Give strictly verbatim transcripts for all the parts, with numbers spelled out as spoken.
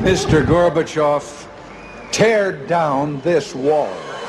mister Gorbachev, tear down this wall.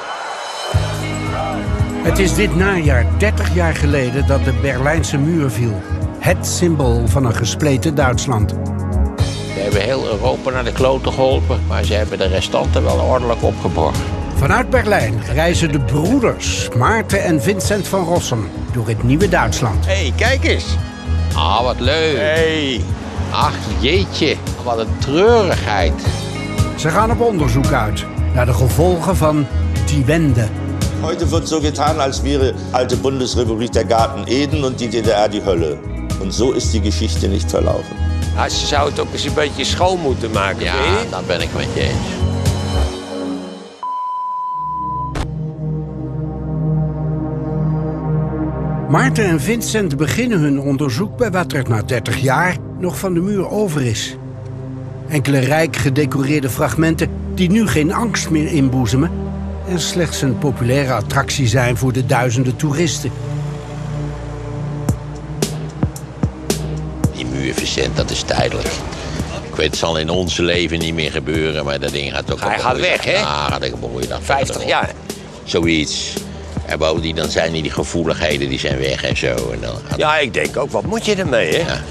Het is dit najaar dertig jaar geleden dat de Berlijnse muur viel. Het symbool van een gespleten Duitsland. We hebben heel Europa naar de kloten geholpen, maar ze hebben de restanten wel ordelijk opgeborgen. Vanuit Berlijn reizen de broeders Maarten en Vincent van Rossum door het nieuwe Duitsland. Hé, hey, kijk eens. Ah, wat leuk. Hey. Ach, jeetje, wat een treurigheid. Ze gaan op onderzoek uit naar de gevolgen van die Wende. Heute wird so getan, als wäre alte Bundesrepublik der Garten Eden und die D D R die Hölle. Und so ist die Geschichte nicht verlaufen. Ja, ze zou het ook eens een beetje schoon moeten maken. Ja, dat ben ik met je eens. Maarten en Vincent beginnen hun onderzoek bij wat er na dertig jaar nog van de muur over is. Enkele rijk gedecoreerde fragmenten die nu geen angst meer inboezemen en slechts een populaire attractie zijn voor de duizenden toeristen. Die muur, Vincent, dat is tijdelijk. Ik weet, het zal in ons leven niet meer gebeuren, maar dat ding gaat ook... Hij gaat weg, hè? Ja, gaat ook een mooie dag. vijftig jaar. Zoiets. En bovendien, dan zijn die, die gevoeligheden die zijn weg en zo. En dan gaat... Ja, ik denk ook, wat moet je ermee, hè? Ja.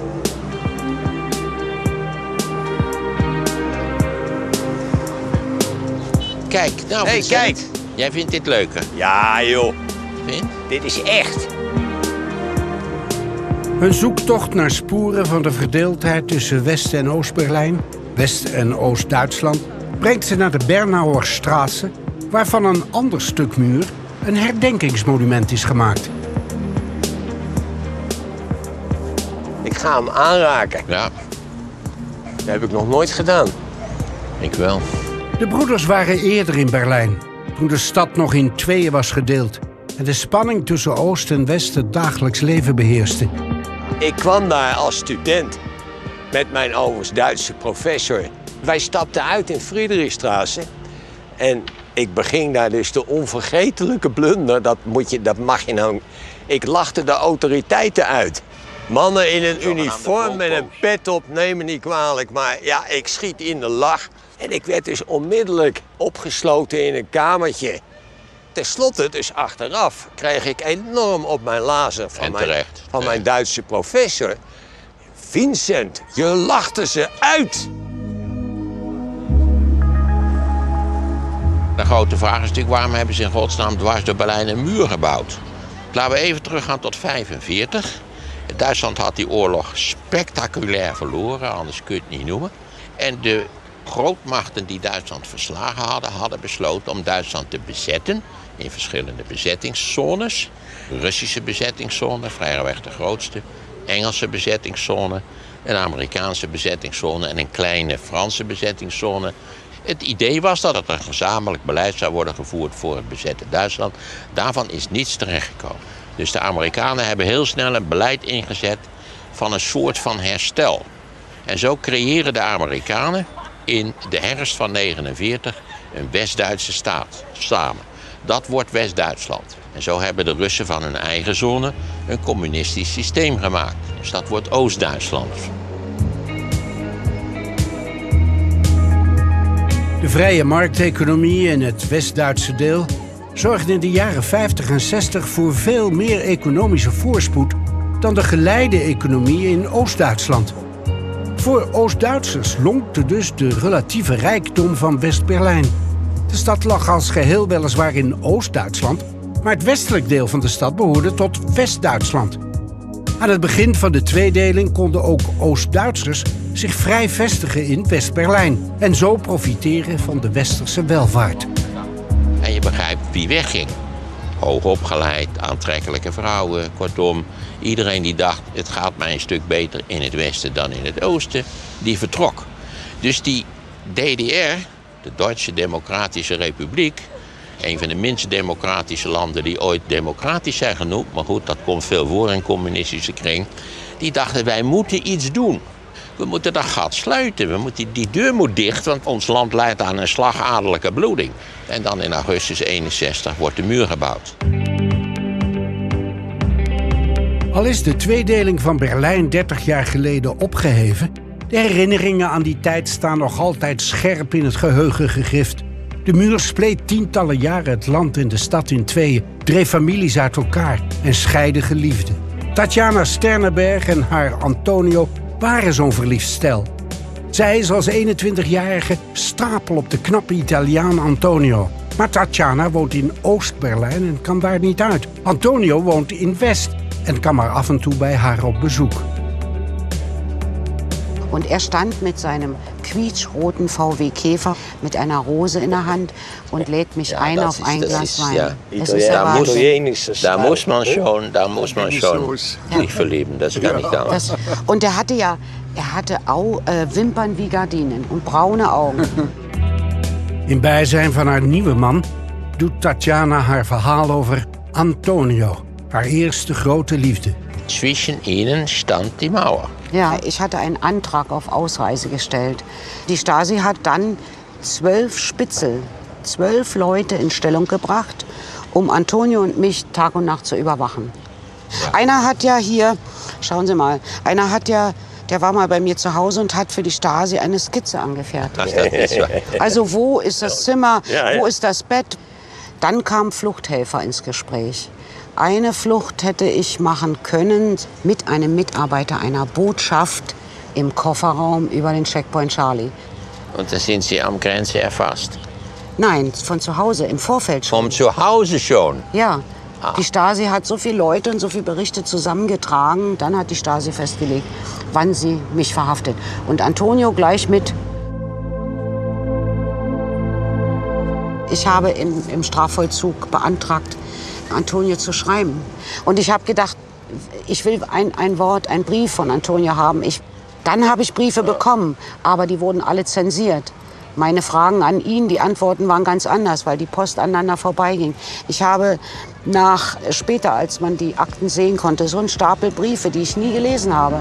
Kijk, nou, Hey, Vincent, kijk. Jij vindt dit leuker? Ja, joh. Vind? Dit is echt. Hun zoektocht naar sporen van de verdeeldheid tussen West- en Oost-Berlijn, West- en Oost-Duitsland, brengt ze naar de Bernauer Straße, waarvan een ander stuk muur een herdenkingsmonument is gemaakt. Ik ga hem aanraken. Ja, Dat heb ik nog nooit gedaan. ik wel. De broeders waren eerder in Berlijn, toen de stad nog in tweeën was gedeeld en de spanning tussen Oost en West het dagelijks leven beheerste. Ik kwam daar als student met mijn overigens Duitse professor. Wij stapten uit in Friedrichstraße en ik beging daar dus de onvergetelijke blunder. Dat, moet je, dat mag je nou... Ik lachte de autoriteiten uit. Mannen in een uniform met een pet op, neem me niet kwalijk. Maar ja, ik schiet in de lach. En ik werd dus onmiddellijk opgesloten in een kamertje. Ten slotte, dus achteraf, kreeg ik enorm op mijn lazer van, En mijn, terecht. van mijn Duitse professor. Vincent, je lachte ze uit. De grote vraag is natuurlijk, waarom hebben ze in godsnaam dwars door Berlijn een muur gebouwd? Laten we even teruggaan tot vijfenveertig. Duitsland had die oorlog spectaculair verloren, anders kun je het niet noemen. En de grootmachten die Duitsland verslagen hadden, hadden besloten om Duitsland te bezetten in verschillende bezettingszones. Russische bezettingszone, vrijweg de grootste. Engelse bezettingszone, een Amerikaanse bezettingszone en een kleine Franse bezettingszone. Het idee was dat het een gezamenlijk beleid zou worden gevoerd voor het bezette Duitsland. Daarvan is niets terechtgekomen. Dus de Amerikanen hebben heel snel een beleid ingezet van een soort van herstel. En zo creëren de Amerikanen in de herfst van negenenveertig een West-Duitse staat samen. Dat wordt West-Duitsland. En zo hebben de Russen van hun eigen zone een communistisch systeem gemaakt. Dus dat wordt Oost-Duitsland. De vrije markteconomie in het West-Duitse deel zorgde in de jaren vijftig en zestig voor veel meer economische voorspoed dan de geleide economie in Oost-Duitsland. Voor Oost-Duitsers lonkte dus de relatieve rijkdom van West-Berlijn. De stad lag als geheel weliswaar in Oost-Duitsland, maar het westelijk deel van de stad behoorde tot West-Duitsland. Aan het begin van de tweedeling konden ook Oost-Duitsers zich vrij vestigen in West-Berlijn en zo profiteren van de westerse welvaart. En je begrijpt wie wegging. Hoogopgeleid, aantrekkelijke vrouwen, kortom, iedereen die dacht het gaat mij een stuk beter in het westen dan in het oosten, die vertrok. Dus die D D R, de Duitse Democratische Republiek, een van de minst democratische landen die ooit democratisch zijn genoemd, maar goed, dat komt veel voor in een communistische kring, die dachten wij moeten iets doen. We moeten dat gat sluiten, we moeten, die deur moet dicht, want ons land leidt aan een slagadelijke bloeding. En dan in augustus eenenzestig wordt de muur gebouwd. Al is de tweedeling van Berlijn dertig jaar geleden opgeheven, De herinneringen aan die tijd staan nog altijd scherp in het geheugen gegrift. De muur spleet tientallen jaren het land en de stad in tweeën, dreef families uit elkaar en scheidde geliefden. Tatjana Sternenberg en haar Antonio waren zo'n verliefd stel. Zij is als eenentwintigjarige stapel op de knappe Italiaan Antonio. Maar Tatjana woont in Oost-Berlijn en kan daar niet uit. Antonio woont in West en kan maar af en toe bij haar op bezoek. Und er stand mit seinem quietschroten V W Käfer mit einer Rose in der Hand und lädt mich Ja, ein das auf ist- ein das Glas ist- Wein. ja. Das ist der Da muss, Wahnsinn. da muss man schon, da muss man schon sich verlieben, das kann nicht anders. Das, und er hatte ja, er hatte Au, äh, Wimpern wie Gardinen und braune Augen. In bijzijn van haar nieuwe man doet Tatjana haar verhaal over Antonio, haar eerste grote liefde. Zwischen ihnen stand die Mauer. Ja, ich hatte einen Antrag auf Ausreise gestellt. Die Stasi hat dann zwölf Spitzel, zwölf Leute in Stellung gebracht, um Antonio und mich Tag und Nacht zu überwachen. Einer hat ja hier, schauen Sie mal, einer hat ja, der war mal bei mir zu Hause und hat für die Stasi eine Skizze angefertigt. Ach, das ist so. Also wo ist das Zimmer, Ja, ja. wo ist das Bett? Dann kamen Fluchthelfer ins Gespräch. Eine Flucht hätte ich machen können mit einem Mitarbeiter einer Botschaft im Kofferraum über den Checkpoint Charlie. Und da sind sie am Grenze erfasst. Nein, von zu Hause, im Vorfeld schon. Vom Zuhause schon. Ja, die Stasi hat so viele Leute und so viele Berichte zusammengetragen. Dann hat die Stasi festgelegt, wann sie mich verhaftet. Und Antonio gleich mit. Ich habe im, im Strafvollzug beantragt, Antonio zu schreiben. Und ich habe gedacht, ich will ein, ein Wort, ein Brief von Antonio haben. Ich, dann habe ich Briefe bekommen, aber die wurden alle zensiert. Meine Fragen an ihn, die Antworten waren ganz anders, weil die Post aneinander vorbeiging. Ich habe nach, später, als man die Akten sehen konnte, so einen Stapel Briefe, die ich nie gelesen habe.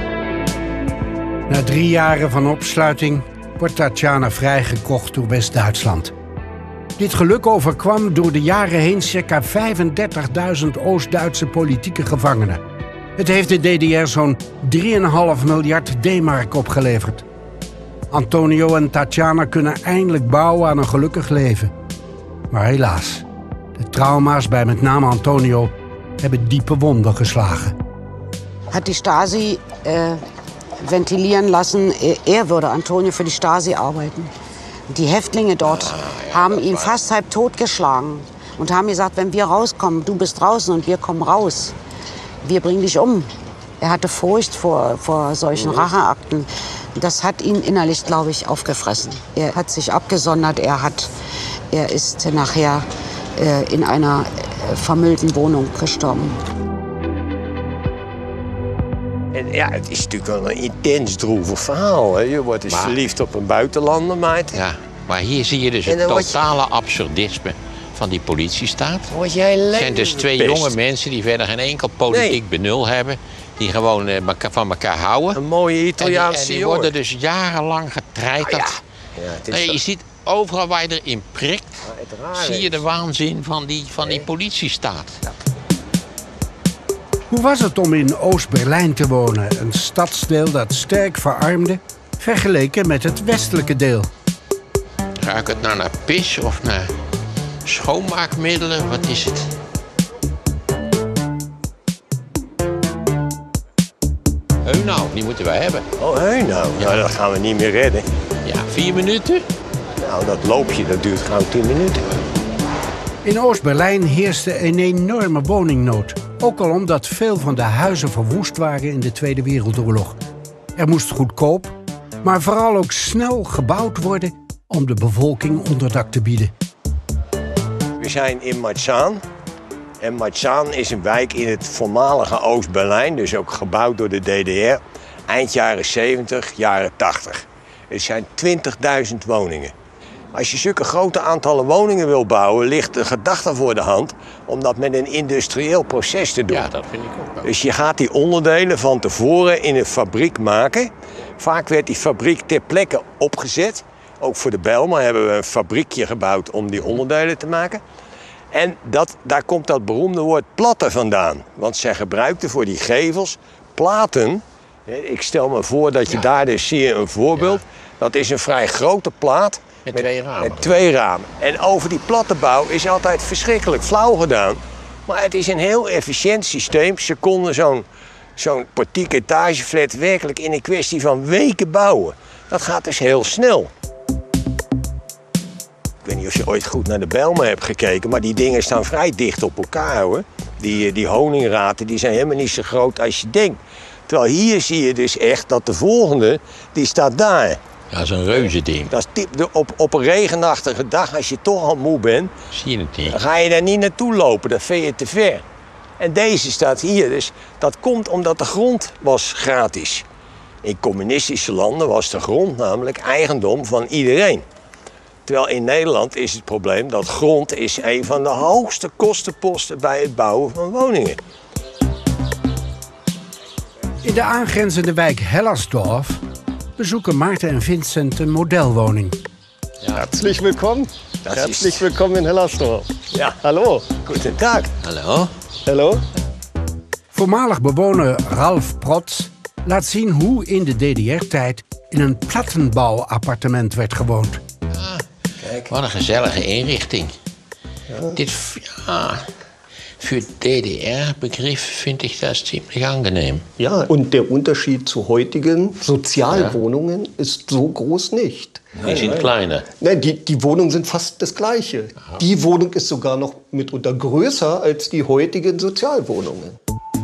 Na drie jaren van opsluiting wordt Tatjana vrijgekocht door West-Duitsland. Dit geluk overkwam door de jaren heen circa vijfendertigduizend Oost-Duitse politieke gevangenen. Het heeft de D D R zo'n drie komma vijf miljard D-mark opgeleverd. Antonio en Tatjana kunnen eindelijk bouwen aan een gelukkig leven. Maar helaas, de trauma's bij met name Antonio hebben diepe wonden geslagen. Hat die Stasi äh, ventilieren lassen, er würde Antonio für die Stasi arbeiten. Die Häftlinge dort haben ihn fast halb totgeschlagen und haben gesagt, wenn wir rauskommen, du bist draußen und wir kommen raus, wir bringen dich um. Er hatte Furcht vor, vor solchen Racheakten. Das hat ihn innerlich, glaube ich, aufgefressen. Er hat sich abgesondert, er, hat, er ist nachher äh, in einer äh, vermüllten Wohnung gestorben. En ja, het is natuurlijk wel een intens droevig verhaal. Hè. Je wordt dus Maar- verliefd op een buitenlander, meid. Ja, maar hier zie je dus En het dan word je- totale absurdisme van die politiestaat. Word jij Het zijn dus twee best. jonge mensen die verder geen enkel politiek Nee. benul hebben. Die gewoon eh, meka- van elkaar houden. Een mooie En die, Italiaanse en die jongen. worden dus jarenlang getreiterd. Ah, ja. Ja, het is Nee, wel- je ziet overal waar je erin prikt, Maar het rare zie je de is- waanzin van die, van die politiestaat. Hoe was het om in Oost-Berlijn te wonen? Een stadsdeel dat sterk verarmde, vergeleken met het westelijke deel. Ruikt het nou naar pis of naar schoonmaakmiddelen? Wat is het? Heu nou, die moeten wij hebben. Oh, hé, nou, nou, dat gaan we niet meer redden. Ja, vier minuten? Nou, dat loopje, dat duurt gauw tien minuten. In Oost-Berlijn heerste een enorme woningnood. Ook al omdat veel van de huizen verwoest waren in de Tweede Wereldoorlog. Er moest goedkoop, maar vooral ook snel gebouwd worden om de bevolking onderdak te bieden. We zijn in Marzahn. En Marzahn is een wijk in het voormalige Oost-Berlijn, dus ook gebouwd door de D D R. Eind jaren zeventig, jaren tachtig. Het zijn twintigduizend woningen. Als je zulke grote aantallen woningen wil bouwen, ligt de gedachte voor de hand om dat met een industrieel proces te doen. Ja, dat vind ik ook wel. Dus je gaat die onderdelen van tevoren in een fabriek maken. Vaak werd die fabriek ter plekke opgezet. Ook voor de Bijlmer hebben we een fabriekje gebouwd om die onderdelen te maken. En dat, daar komt dat beroemde woord platte vandaan. Want zij gebruikten voor die gevels platen Ik stel me voor dat je ja. daar dus zie je een voorbeeld. Ja. Dat is een vrij grote plaat. Met, met twee ramen. Met twee ramen. En over die plattenbouw is altijd verschrikkelijk flauw gedaan. Maar het is een heel efficiënt systeem. Ze konden zo'n zo'n portiek etageflat werkelijk in een kwestie van weken bouwen. Dat gaat dus heel snel. Ik weet niet of je ooit goed naar de Bijlmer hebt gekeken, maar die dingen staan vrij dicht op elkaar, hoor. Die, die honingraten die zijn helemaal niet zo groot als je denkt. Terwijl hier zie je dus echt dat de volgende, die staat daar. Ja, dat is een reuze ding. Dat is typ, op, op een regenachtige dag, als je toch al moe bent, zie je het niet. Dan ga je daar niet naartoe lopen, dat vind je te ver. En deze staat hier, dus dat komt omdat de grond was gratis. In communistische landen was de grond namelijk eigendom van iedereen. Terwijl in Nederland is het probleem dat grond is een van de hoogste kostenposten bij het bouwen van woningen. In de aangrenzende wijk Hellersdorf bezoeken Maarten en Vincent een modelwoning. Ja. Herzlich willkommen. Das Herzlich ist... willkommen in Hellersdorf. Ja. Hallo. Guten Tag. Hallo. Hallo. Voormalig bewoner Ralf Protz laat zien hoe in de D D R-tijd in een plattenbouwappartement werd gewoond. Ah, kijk. Wat een gezellige inrichting. Ja. Dit, ja, für D D R-Begriff finde ich das ziemlich angenehm. Ja, und der Unterschied zu heutigen Sozialwohnungen ja. ist so groß nicht. Die sind kleiner. Nein, die, die Wohnungen sind fast das Gleiche. Aha. Die Wohnung ist sogar noch mitunter größer als die heutigen Sozialwohnungen.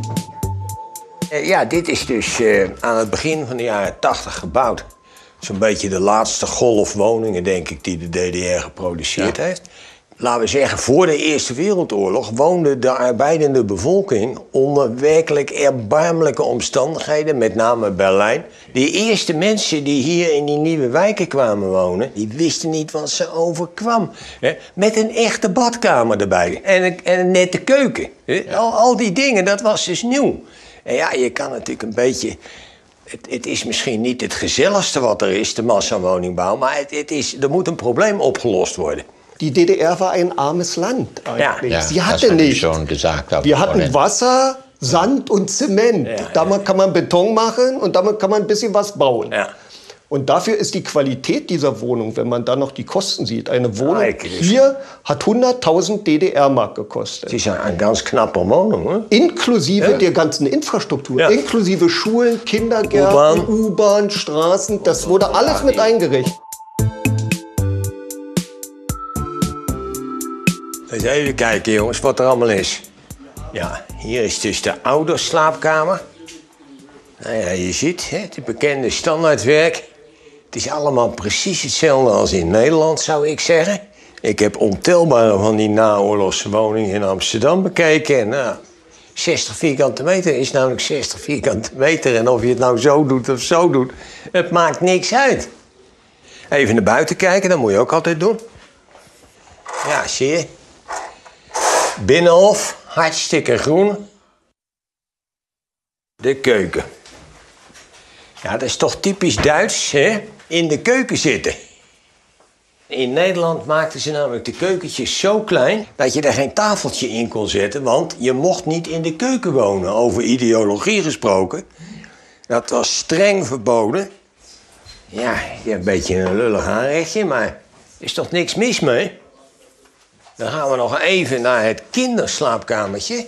Ja, dit is dus uh, aan het begin van de jaren tachtig gebouwd. Zo'n beetje de laatste golf woningen, denk ik, die de D D R geproduceerd ja. heeft. Laten we zeggen, voor de Eerste Wereldoorlog woonde de arbeidende bevolking onder werkelijk erbarmelijke omstandigheden, met name Berlijn. De eerste mensen die hier in die nieuwe wijken kwamen wonen, die wisten niet wat ze overkwam. Hè? Met een echte badkamer erbij en een, en een nette keuken. Hè? Al, al die dingen, dat was dus nieuw. En ja, je kan natuurlijk een beetje... Het, het is misschien niet het gezelligste wat er is, de massawoningbouw, maar het, het is, er moet een probleem opgelost worden. Die D D R war ein armes Land eigentlich. Ja, Sie hatte nicht. Schon gesagt, Wir hatten Wasser, Sand und Zement. Ja, damit ja. kann man Beton machen und damit kann man ein bisschen was bauen. Ja. Und dafür ist die Qualität dieser Wohnung, wenn man dann noch die Kosten sieht. Eine Wohnung hier hat hunderttausend D D R-Mark gekostet. Das ist eine ganz knappe Wohnung, ne? Inklusive ja. der ganzen Infrastruktur. Ja. Inklusive Schulen, Kindergärten, U-Bahn, Straßen. Das wurde alles mit eingerechnet. Eens even kijken, jongens, wat er allemaal is. Ja, hier is dus de ouderslaapkamer. Nou ja, je ziet, hè, het bekende standaardwerk. Het is allemaal precies hetzelfde als in Nederland, zou ik zeggen. Ik heb ontelbare van die naoorlogse woningen in Amsterdam bekeken. En, nou, zestig vierkante meter is namelijk zestig vierkante meter. En of je het nou zo doet of zo doet, het maakt niks uit. Even naar buiten kijken, dat moet je ook altijd doen. Ja, zie je. Binnenhof, hartstikke groen. De keuken. Ja, dat is toch typisch Duits, hè? In de keuken zitten. In Nederland maakten ze namelijk de keukentjes zo klein dat je er geen tafeltje in kon zetten, want je mocht niet in de keuken wonen. Over ideologie gesproken. Dat was streng verboden. Ja, je hebt een beetje een lullig aanrechtje, maar er is toch niks mis mee? Dan gaan we nog even naar het kinderslaapkamertje.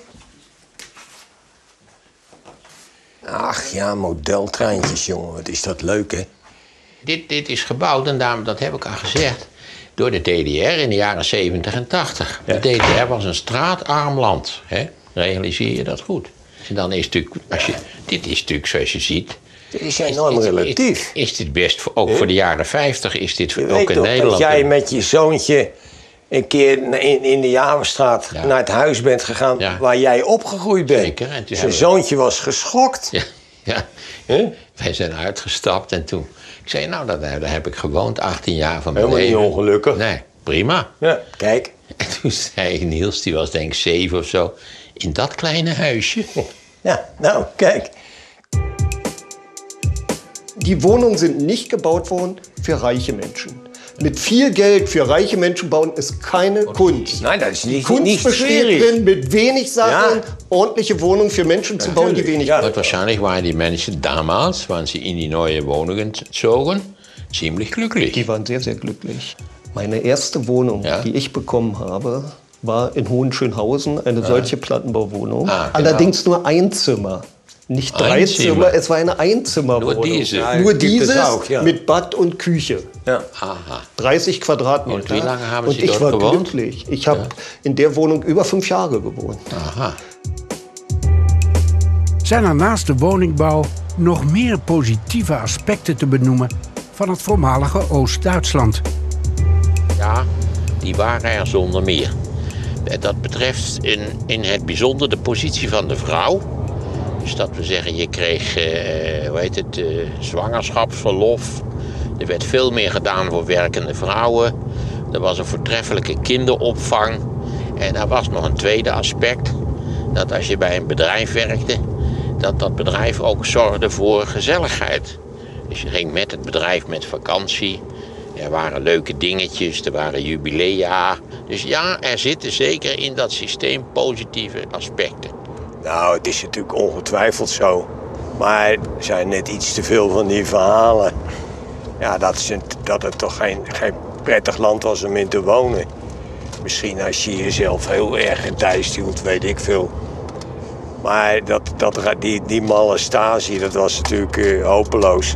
Ach ja, modeltreintjes, jongen. Wat is dat leuk, hè? Dit, dit is gebouwd, en daarom, dat heb ik al gezegd, door de D D R in de jaren zeventig en tachtig. Ja. De D D R was een straatarm land. Hè? Realiseer je dat goed? En dan is het natuurlijk, als je, dit is natuurlijk zoals je ziet... Dit is enorm is, relatief. Is, is dit best, voor, ook ja. voor de jaren vijftig, is dit je ook weet in toch, Nederland... Als jij met je zoontje een keer in, in de Javerstraat ja. naar het huis bent gegaan ja. waar jij opgegroeid bent. Zeker. En zijn we... zoontje was geschokt. Ja, ja. Huh? Wij zijn uitgestapt en toen... Ik zei, nou, daar, daar heb ik gewoond, achttien jaar van mijn Helemaal leven. niet ongelukkig. Nee, prima. Ja, kijk. En toen zei Niels, die was denk ik zeven of zo... in dat kleine huisje. Ja, nou, kijk. Die Wohnungen sind nicht gebaut worden für reiche Menschen. Mit viel Geld für reiche Menschen bauen ist keine Kunst. Nein, das ist nicht, Kunst nicht besteht schwierig. drin, mit wenig Sachen Ja. ordentliche Wohnungen für Menschen zu bauen, die wenig Ja. haben. Und wahrscheinlich waren die Menschen damals, wenn sie in die neue Wohnungen zogen, ziemlich glücklich. Die waren sehr, sehr glücklich. Meine erste Wohnung, Ja. die ich bekommen habe, war in Hohenschönhausen, eine solche Plattenbauwohnung. Ah, genau. Allerdings nur ein Zimmer. Nicht drei Ein Zimmer, Zimmer. es war eine Einzimmerwohnung. Nur diese? Ja, Nur gibt es dieses auch, ja. mit Bad und Küche. Ja. Aha. dreißig Quadratmeter. Und wie lange haben Und Sie ich dort war gewohnt? glücklich. Ich habe in der Wohnung über fünf Jahre gewohnt. Aha. Zijn er naast de woningbouw nog meer positieve aspecten te benoemen van het voormalige Oost-Duitsland? Ja, die waren er zonder meer. Dat betreft in, in het bijzonder de positie van de vrouw. Dus dat we zeggen, je kreeg eh, hoe heet het, eh, zwangerschapsverlof. Er werd veel meer gedaan voor werkende vrouwen. Er was een voortreffelijke kinderopvang. En er was nog een tweede aspect. Dat als je bij een bedrijf werkte, dat dat bedrijf ook zorgde voor gezelligheid. Dus je ging met het bedrijf met vakantie. Er waren leuke dingetjes, er waren jubilea. Dus ja, er zitten zeker in dat systeem positieve aspecten. Nou, het is natuurlijk ongetwijfeld zo. Maar er zijn net iets te veel van die verhalen. Ja, dat, is een, dat het toch geen, geen prettig land was om in te wonen. Misschien als je jezelf heel erg in thuis hield, weet ik veel. Maar dat, dat, die, die malle Stasi, dat was natuurlijk uh, hopeloos.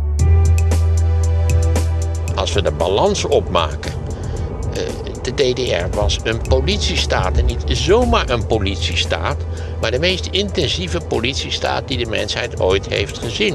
Als we de balans opmaken, uh, de D D R was een politiestaat. En niet zomaar een politiestaat, maar de meest intensieve politiestaat die de mensheid ooit heeft gezien.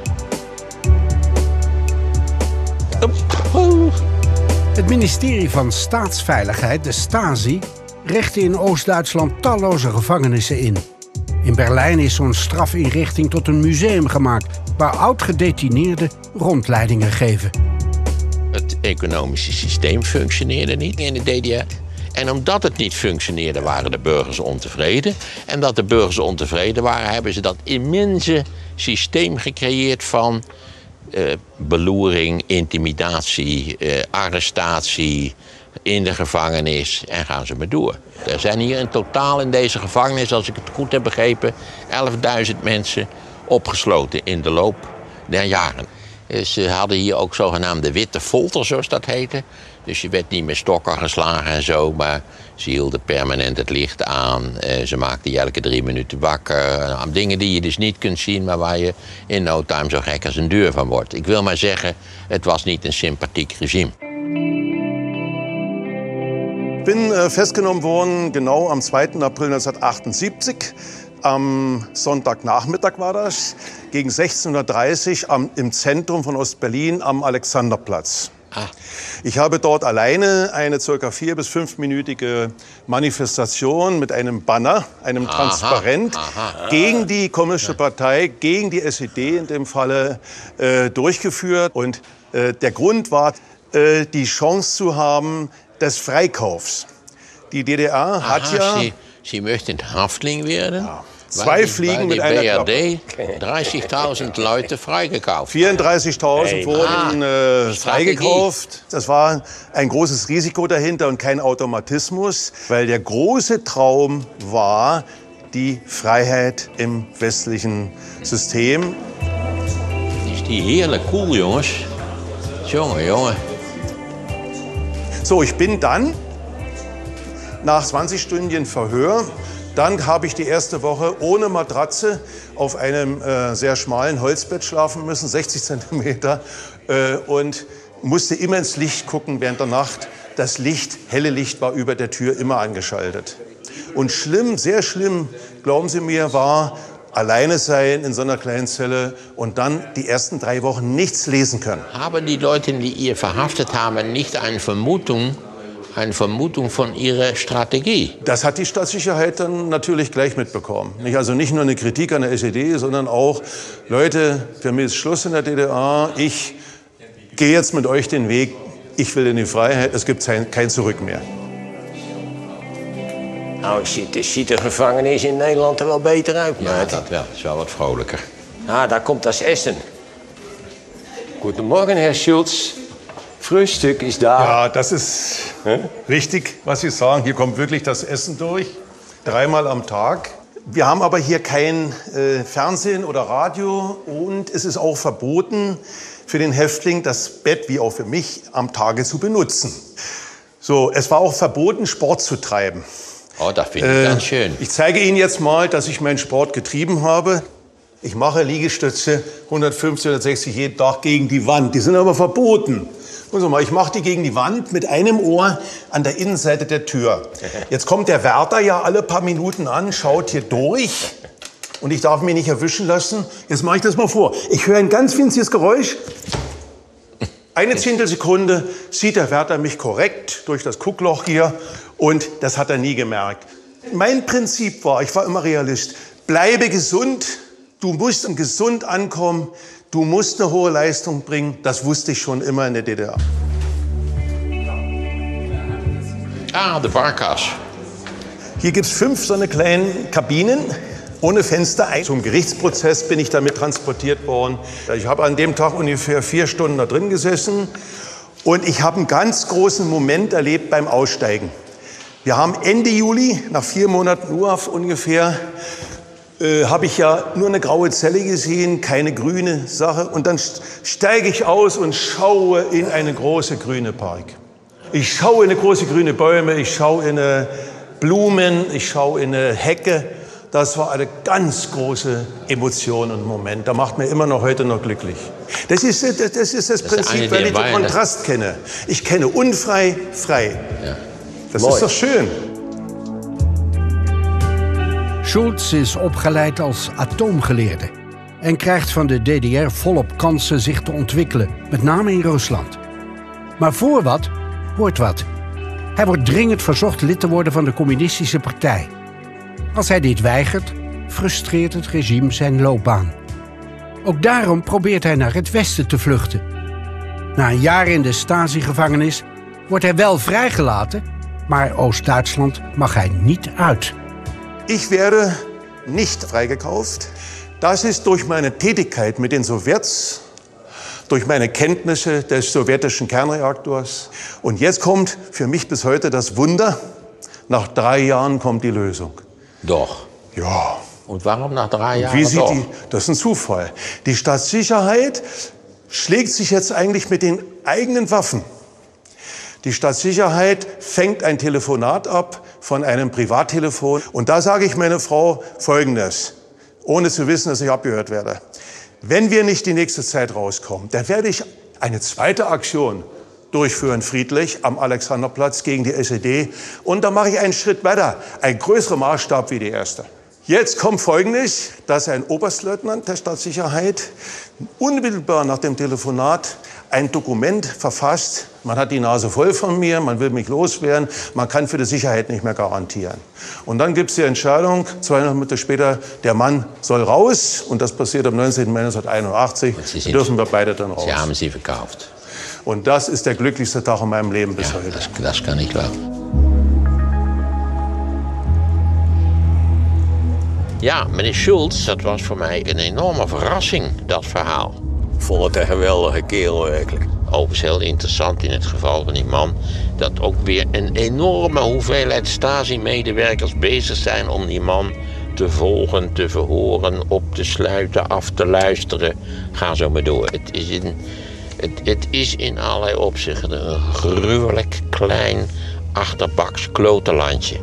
Het ministerie van Staatsveiligheid, de Stasi, richtte in Oost-Duitsland talloze gevangenissen in. In Berlijn is zo'n strafinrichting tot een museum gemaakt, waar oud-gedetineerden rondleidingen geven. Het economische systeem functioneerde niet in de D D R. En omdat het niet functioneerde, waren de burgers ontevreden. En dat de burgers ontevreden waren, hebben ze dat immense systeem gecreëerd van uh, beloering, intimidatie, uh, arrestatie, in de gevangenis en gaan ze maar door. Er zijn hier in totaal in deze gevangenis, als ik het goed heb begrepen, elfduizend mensen opgesloten in de loop der jaren. Ze hadden hier ook zogenaamde witte folter, zoals dat heette. Dus je werd niet met stokken geslagen en zo, maar ze hielden permanent het licht aan. Ze maakten je elke drie minuten wakker. Dingen die je dus niet kunt zien, maar waar je in no time zo gek als een deur van wordt. Ik wil maar zeggen, het was niet een sympathiek regime. Ich bin äh, festgenommen worden genau am zweiten April neunzehnhundertachtundsiebzig. Am Sonntagnachmittag war das, gegen sechzehn Uhr dreißig am, im Zentrum von Ostberlin am Alexanderplatz. Ah. Ich habe dort alleine eine circa vier- bis fünfminütige Manifestation mit einem Banner, einem Aha, Transparent aha. gegen die Kommunistische Partei, gegen die S E D in dem Falle äh, durchgeführt. Und äh, der Grund war, äh, die Chance zu haben des Freikaufs. Die D D R Aha, hat ja... Sie, Sie möchten Häftling werden? Ja. Zwei die, Fliegen die mit einer B R D Klappe. dreißigtausend Leute freigekauft. vierunddreißigtausend Hey. wurden Ah, äh, Strategie. freigekauft. Das war ein großes Risiko dahinter und kein Automatismus, weil der große Traum war die Freiheit im westlichen System. Is die heerlijk cool, jongens. Jongen, jongen. So, ich bin dann nach zwanzig Stunden Verhör, dann habe ich die erste Woche ohne Matratze auf einem äh, sehr schmalen Holzbett schlafen müssen, sechzig Zentimeter, äh, und musste immer ins Licht gucken während der Nacht. Das Licht, helle Licht war über der Tür immer angeschaltet. Und schlimm, sehr schlimm, glauben Sie mir, war alleine sein in so einer kleinen Zelle und dann die ersten drei Wochen nichts lesen können. Haben die Leute, die ihr verhaftet haben, nicht eine Vermutung, eine Vermutung von ihrer Strategie? Das hat die Staatssicherheit dann natürlich gleich mitbekommen. Nicht, also nicht nur eine Kritik an der S E D, sondern auch, Leute, für mich ist Schluss in der D D R, ich gehe jetzt mit euch den Weg, ich will in die Freiheit, es gibt kein, kein Zurück mehr. Nou, ziet, ziet de gevangenis in Nederland er wel beter uit, Ja, maat. dat wel. Het is wel wat vrolijker. Ah, daar komt das Essen. Goedemorgen, Herr Schulz. Frühstück ist da. Ja, das ist Hä? richtig, was Sie sagen. Hier kommt wirklich das Essen durch. Dreimal am Tag. Wir haben aber hier kein äh, Fernsehen oder Radio und es ist auch verboten für den Häftling, das Bett, wie auch für mich, am Tage zu benutzen. So, es war auch verboten, Sport zu treiben. Oh, das finde ich äh, ganz schön. Ich zeige Ihnen jetzt mal, dass ich meinen Sport getrieben habe. Ich mache Liegestütze hundertfünfzig, hundertsechzig jeden Tag gegen die Wand. Die sind aber verboten. Also mal, ich mache die gegen die Wand mit einem Ohr an der Innenseite der Tür. Jetzt kommt der Wärter ja alle paar Minuten an, schaut hier durch. Und ich darf mich nicht erwischen lassen. Jetzt mache ich das mal vor. Ich höre ein ganz winziges Geräusch. Eine Zehntelsekunde sieht der Wärter mich korrekt durch das Guckloch hier. Und das hat er nie gemerkt. Mein Prinzip war, ich war immer Realist, bleibe gesund. Du musst gesund ankommen. Du musst eine hohe Leistung bringen, das wusste ich schon immer in der D D R. Ah, der Barkas. Hier gibt es fünf so eine kleinen Kabinen ohne Fenster. Zum Gerichtsprozess bin ich damit transportiert worden. Ich habe an dem Tag ungefähr vier Stunden da drin gesessen und ich habe einen ganz großen Moment erlebt beim Aussteigen. Wir haben Ende Juli, nach vier Monaten U-Haft ungefähr, Äh, habe ich ja nur eine graue Zelle gesehen, keine grüne Sache. Und dann steige ich aus und schaue in eine große grüne Park. Ich schaue in eine große grüne Bäume, ich schaue in eine Blumen, ich schaue in eine Hecke. Das war eine ganz große Emotion und Moment. Da macht mir immer noch heute noch glücklich. Das ist das, das, ist das, das Prinzip, weil ich den Kontrast kenne. Ich kenne unfrei, frei. Ja. Das Mooi. Ist doch schön. Schulz is opgeleid als atoomgeleerde en krijgt van de D D R volop kansen zich te ontwikkelen, met name in Rusland. Maar voor wat, hoort wat. Hij wordt dringend verzocht lid te worden van de communistische partij. Als hij dit weigert, frustreert het regime zijn loopbaan. Ook daarom probeert hij naar het westen te vluchten. Na een jaar in de Stasi-gevangenis wordt hij wel vrijgelaten, maar Oost-Duitsland mag hij niet uit. Ich werde nicht freigekauft. Das ist durch meine Tätigkeit mit den Sowjets, durch meine Kenntnisse des sowjetischen Kernreaktors. Und jetzt kommt für mich bis heute das Wunder. Nach drei Jahren kommt die Lösung. Doch. Ja. Und warum nach drei Jahren? Wie sieht die? Das ist ein Zufall. Die Staatssicherheit schlägt sich jetzt eigentlich mit den eigenen Waffen. Die Staatssicherheit fängt ein Telefonat ab von einem Privattelefon. Und da sage ich meiner Frau Folgendes, ohne zu wissen, dass ich abgehört werde. Wenn wir nicht die nächste Zeit rauskommen, dann werde ich eine zweite Aktion durchführen, friedlich, am Alexanderplatz gegen die S E D. Und dann mache ich einen Schritt weiter, ein größerer Maßstab wie die erste. Jetzt kommt Folgendes, dass ein Oberstleutnant der Staatssicherheit unmittelbar nach dem Telefonat ein Dokument verfasst. Man hat die Nase voll von mir, man will mich loswerden, man kann für die Sicherheit nicht mehr garantieren. Und dann gibt es die Entscheidung, zweihundert Minuten später, der Mann soll raus. Und das passiert am neunzehnten Mai neunzehnhunderteinundachtzig. Da dürfen wir beide dann raus. Sie haben sie verkauft. Und das ist der glücklichste Tag in meinem Leben bis ja, heute. Das, das kann ich glauben. Ja, meneer Schulz, dat was voor mij een enorme verrassing, dat verhaal. Ik vond het een geweldige kerel, werkelijk. Overigens heel interessant in het geval van die man... dat ook weer een enorme hoeveelheid Stasi-medewerkers bezig zijn... om die man te volgen, te verhoren, op te sluiten, af te luisteren. Ga zo maar door. Het is in, het, het is in allerlei opzichten een gruwelijk klein achterbaks klotenlandje.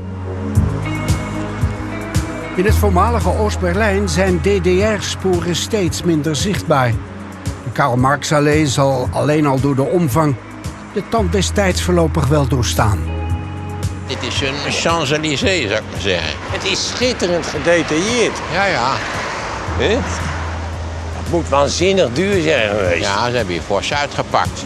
In het voormalige Oost-Berlijn zijn D D R-sporen steeds minder zichtbaar. De Karl-Marx-allee zal alleen al door de omvang de tand des tijds voorlopig wel doorstaan. Dit is een Champs-Élysées, zou ik maar zeggen. Het is schitterend gedetailleerd. Ja, ja. He? Het moet waanzinnig duur zijn geweest. Ja, ze hebben hier fors uitgepakt.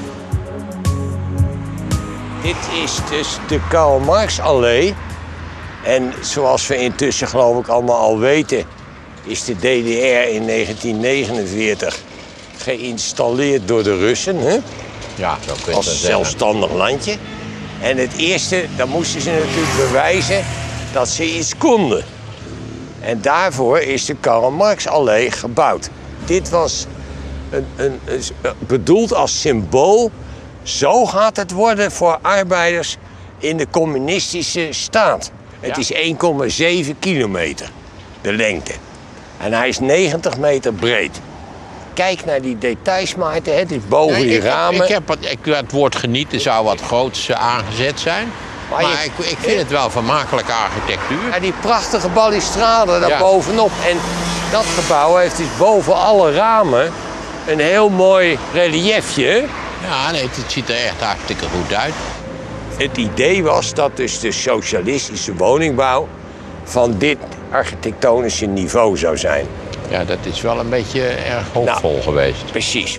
Dit is dus de Karl-Marx-allee. En zoals we intussen geloof ik allemaal al weten... is de D D R in negentien negenenveertig geïnstalleerd door de Russen. Hè? Ja, zo kun je als zelfstandig landje. En het eerste, dan moesten ze natuurlijk bewijzen dat ze iets konden. En daarvoor is de Karl-Marx-allee gebouwd. Dit was een, een, een, bedoeld als symbool Zo gaat het worden voor arbeiders in de communistische staat. Ja. Het is één komma zeven kilometer, de lengte. En hij is negentig meter breed. Kijk naar die details, Maarten. Het is boven ja, die ik, ramen. Ik heb het, ik, het woord genieten zou wat groots uh, aangezet zijn. Maar, maar je, ik, ik vind het wel vermakelijke architectuur. Ja, die prachtige balustrade daar ja. bovenop. En dat gebouw heeft dus boven alle ramen een heel mooi reliefje. Ja, nee, het ziet er echt hartstikke goed uit. Het idee was dat dus de socialistische woningbouw van dit architectonische niveau zou zijn. Ja, dat is wel een beetje erg hoopvol nou, geweest. Precies.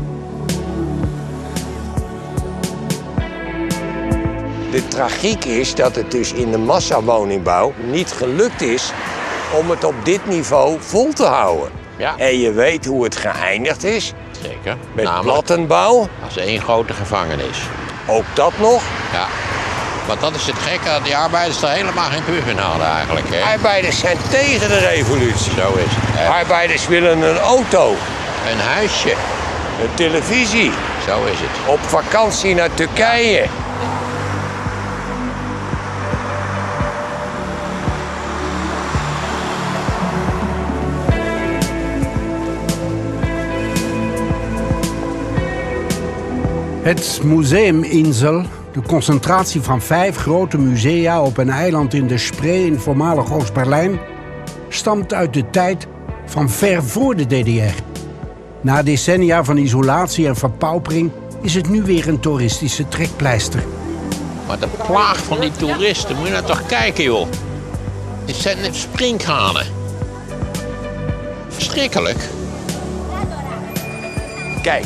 De tragiek is dat het dus in de massawoningbouw niet gelukt is om het op dit niveau vol te houden. Ja. En je weet hoe het geëindigd is. Zeker. Met Namelijk, plattenbouw. als één grote gevangenis. Ook dat nog. Ja. Want dat is het gekke, dat die arbeiders er helemaal geen puf in hadden eigenlijk. Hè? Arbeiders zijn tegen de revolutie. Zo is het. Hè? Arbeiders willen een auto. Een huisje. Een televisie. Zo is het. Op vakantie naar Turkije. Het Museum Insel, de concentratie van vijf grote musea op een eiland in de Spree in voormalig Oost-Berlijn, stamt uit de tijd van ver voor de D D R. Na decennia van isolatie en verpaupering is het nu weer een toeristische trekpleister. Maar de plaag van die toeristen, moet je nou toch kijken, joh. Het zijn net sprinkhanen. Verschrikkelijk. Kijk.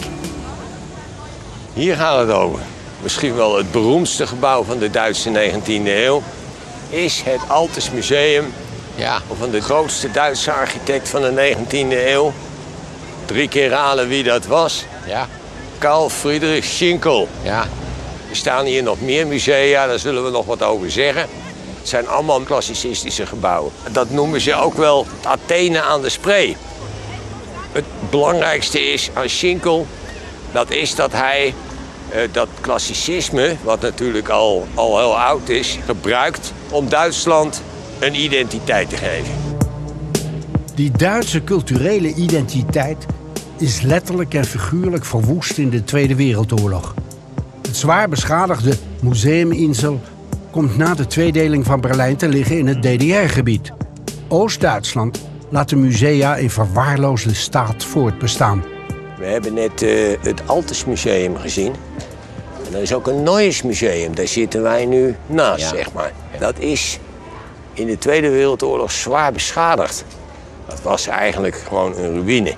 Hier gaat het over. Misschien wel het beroemdste gebouw van de Duitse negentiende eeuw is het Altes Museum. Ja. Van de grootste Duitse architect van de negentiende eeuw. Drie keer raden wie dat was. Ja. Karl Friedrich Schinkel. Ja. Er staan hier nog meer musea, daar zullen we nog wat over zeggen. Het zijn allemaal klassicistische gebouwen. Dat noemen ze ook wel Athene aan de Spree. Het belangrijkste is aan Schinkel, dat is dat hij uh, dat klassicisme, wat natuurlijk al, al heel oud is, gebruikt om Duitsland een identiteit te geven. Die Duitse culturele identiteit is letterlijk en figuurlijk verwoest in de Tweede Wereldoorlog. Het zwaar beschadigde Museum Insel komt na de tweedeling van Berlijn te liggen in het D D R-gebied. Oost-Duitsland laat de musea in verwaarloosde staat voortbestaan. We hebben net uh, het Altes Museum gezien. En er is ook een Neues Museum, daar zitten wij nu naast, ja. zeg maar. Dat is in de Tweede Wereldoorlog zwaar beschadigd. Dat was eigenlijk gewoon een ruïne.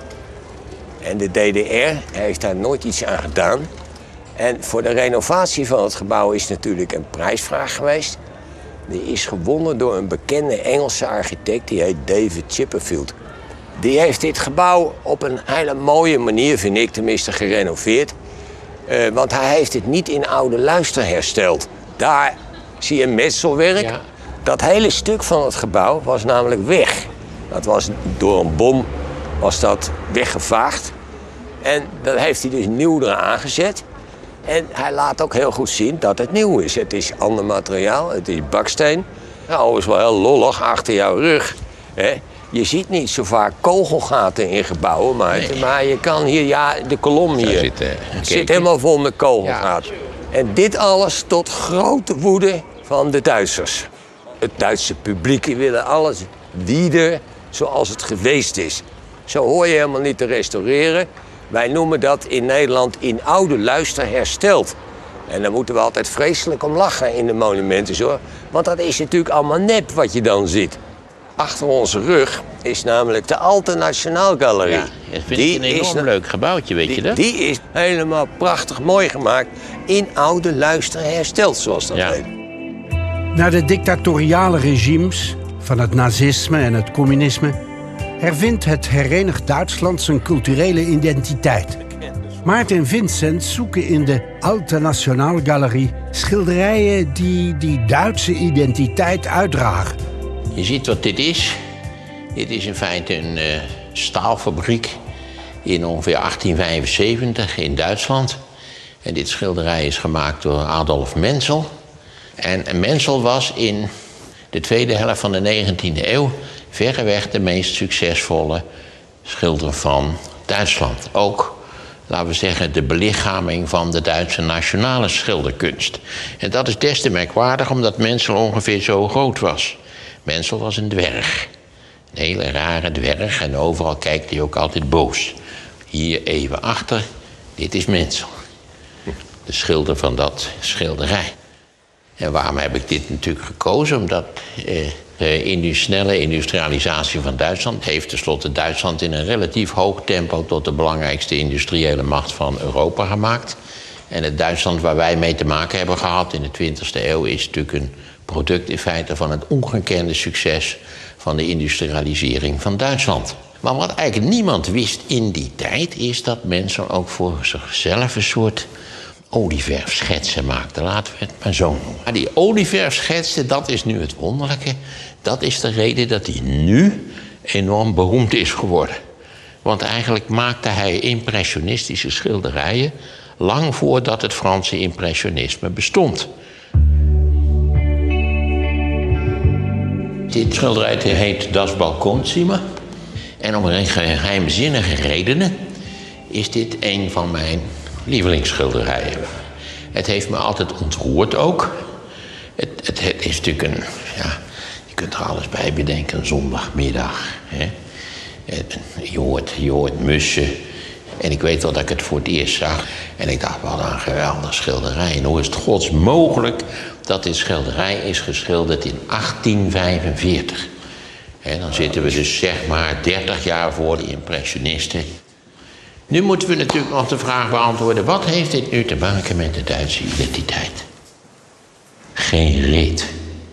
En de D D R heeft daar nooit iets aan gedaan. En voor de renovatie van het gebouw is natuurlijk een prijsvraag geweest. Die is gewonnen door een bekende Engelse architect, die heet David Chipperfield. Die heeft dit gebouw op een hele mooie manier, vind ik tenminste, gerenoveerd. Uh, want hij heeft het niet in oude luister hersteld. Daar zie je metselwerk. Ja. Dat hele stuk van het gebouw was namelijk weg. Dat was door een bom was dat weggevaagd. En dat heeft hij dus nieuw eraan gezet. En hij laat ook heel goed zien dat het nieuw is. Het is ander materiaal, het is baksteen. Nou, is wel heel lollig achter jouw rug. Hè? Je ziet niet zo vaak kogelgaten in gebouwen, maar, nee. maar je kan hier, ja, de kolom hier, zit, uh, zit helemaal vol met kogelgaten. Ja. En dit alles tot grote woede van de Duitsers. Het Duitse publiek willen alles wieder zoals het geweest is. Zo hoor je helemaal niet te restaureren. Wij noemen dat in Nederland in oude luister hersteld. En daar moeten we altijd vreselijk om lachen in de monumenten, hoor. Want dat is natuurlijk allemaal nep wat je dan ziet. Achter onze rug is namelijk de Alte Nationalgalerie. Ja, dat vind ik een enorm is, leuk gebouwtje, weet die, je dat? Die is helemaal prachtig mooi gemaakt, in oude luister hersteld, zoals dat ja. heet. Na de dictatoriale regimes van het nazisme en het communisme hervindt het herenigd Duitsland zijn culturele identiteit. Maarten en Vincent zoeken in de Alte Nationalgalerie schilderijen die die Duitse identiteit uitdragen. Je ziet wat dit is. Dit is in feite een uh, staalfabriek in ongeveer achttien vijfenzeventig in Duitsland. En dit schilderij is gemaakt door Adolf Menzel. En Menzel was in de tweede helft van de negentiende eeuw verreweg de meest succesvolle schilder van Duitsland. Ook, laten we zeggen, de belichaming van de Duitse nationale schilderkunst. En dat is des te merkwaardig omdat Menzel ongeveer zo groot was. Menzel was een dwerg. Een hele rare dwerg en overal kijkt hij ook altijd boos. Hier even achter, dit is Menzel. De schilder van dat schilderij. En waarom heb ik dit natuurlijk gekozen? Omdat eh, de indu- snelle industrialisatie van Duitsland heeft tenslotte Duitsland in een relatief hoog tempo tot de belangrijkste industriële macht van Europa gemaakt. En het Duitsland waar wij mee te maken hebben gehad in de twintigste eeuw is natuurlijk een product in feite van het ongekende succes van de industrialisering van Duitsland. Maar wat eigenlijk niemand wist in die tijd is dat mensen ook voor zichzelf een soort olieverfschetsen maakte. Laten we het maar zo noemen. Maar die olieverfschetsen, dat is nu het wonderlijke. Dat is de reden dat hij nu enorm beroemd is geworden. Want eigenlijk maakte hij impressionistische schilderijen lang voordat het Franse impressionisme bestond. Dit schilderij heet Das Balkonzimmer. En om een geheimzinnige redenen is dit een van mijn lievelingsschilderijen. Het heeft me altijd ontroerd ook. Het, het, het is natuurlijk een, ja, je kunt er alles bij bedenken, een zondagmiddag. Hè. Je hoort, je hoort mussen. En ik weet wel dat ik het voor het eerst zag. En ik dacht, wat een geweldig schilderij. En hoe is het gods mogelijk dat dit schilderij is geschilderd in achttien vijfenveertig? En dan zitten we dus zeg maar dertig jaar voor de impressionisten. Nu moeten we natuurlijk nog de vraag beantwoorden, wat heeft dit nu te maken met de Duitse identiteit? Geen reet.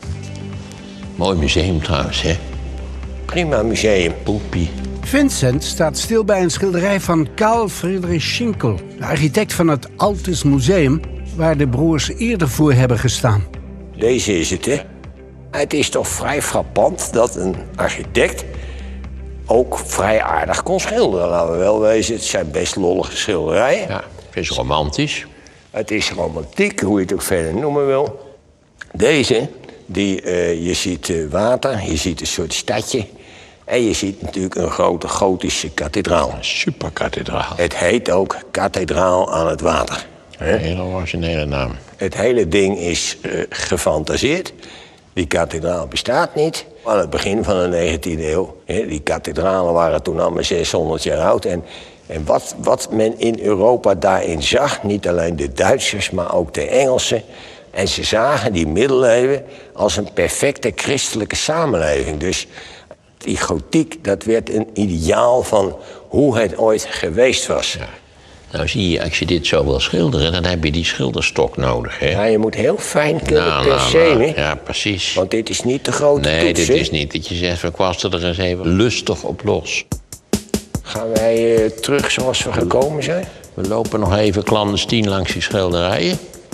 Mooi museum trouwens, hè? Prima museum. Poepie. Vincent staat stil bij een schilderij van Karl Friedrich Schinkel, de architect van het Altes Museum, waar de broers eerder voor hebben gestaan. Deze is het, hè? Het is toch vrij frappant dat een architect ook vrij aardig kon schilderen. Laten we wel wezen, het zijn best lollige schilderijen. Ja, het is romantisch. Het is romantiek, hoe je het ook verder noemen wil. Deze, die, uh, je ziet uh, water, je ziet een soort stadje. En je ziet natuurlijk een grote gotische kathedraal. Een superkathedraal. Het heet ook Kathedraal aan het Water. Een hele originele naam. Het hele ding is uh, gefantaseerd. Die kathedraal bestaat niet. Aan het begin van de negentiende eeuw. Hè, die kathedralen waren toen al maar zeshonderd jaar oud. En, en wat, wat men in Europa daarin zag, niet alleen de Duitsers, maar ook de Engelsen. En ze zagen die middeleeuwen als een perfecte christelijke samenleving. Dus die gotiek, dat werd een ideaal van hoe het ooit geweest was. Ja. Nou zie je, als je dit zo wil schilderen, dan heb je die schilderstok nodig, hè? Ja, je moet heel fijn kunnen nou, perceren. Nou, nou, ja, precies. Want dit is niet de grote nee, toets, dit hè? is niet dat je zegt, we kwasten er eens even lustig op los. Gaan wij uh, terug zoals we gekomen zijn? We lopen nog even clandestien langs die schilderijen.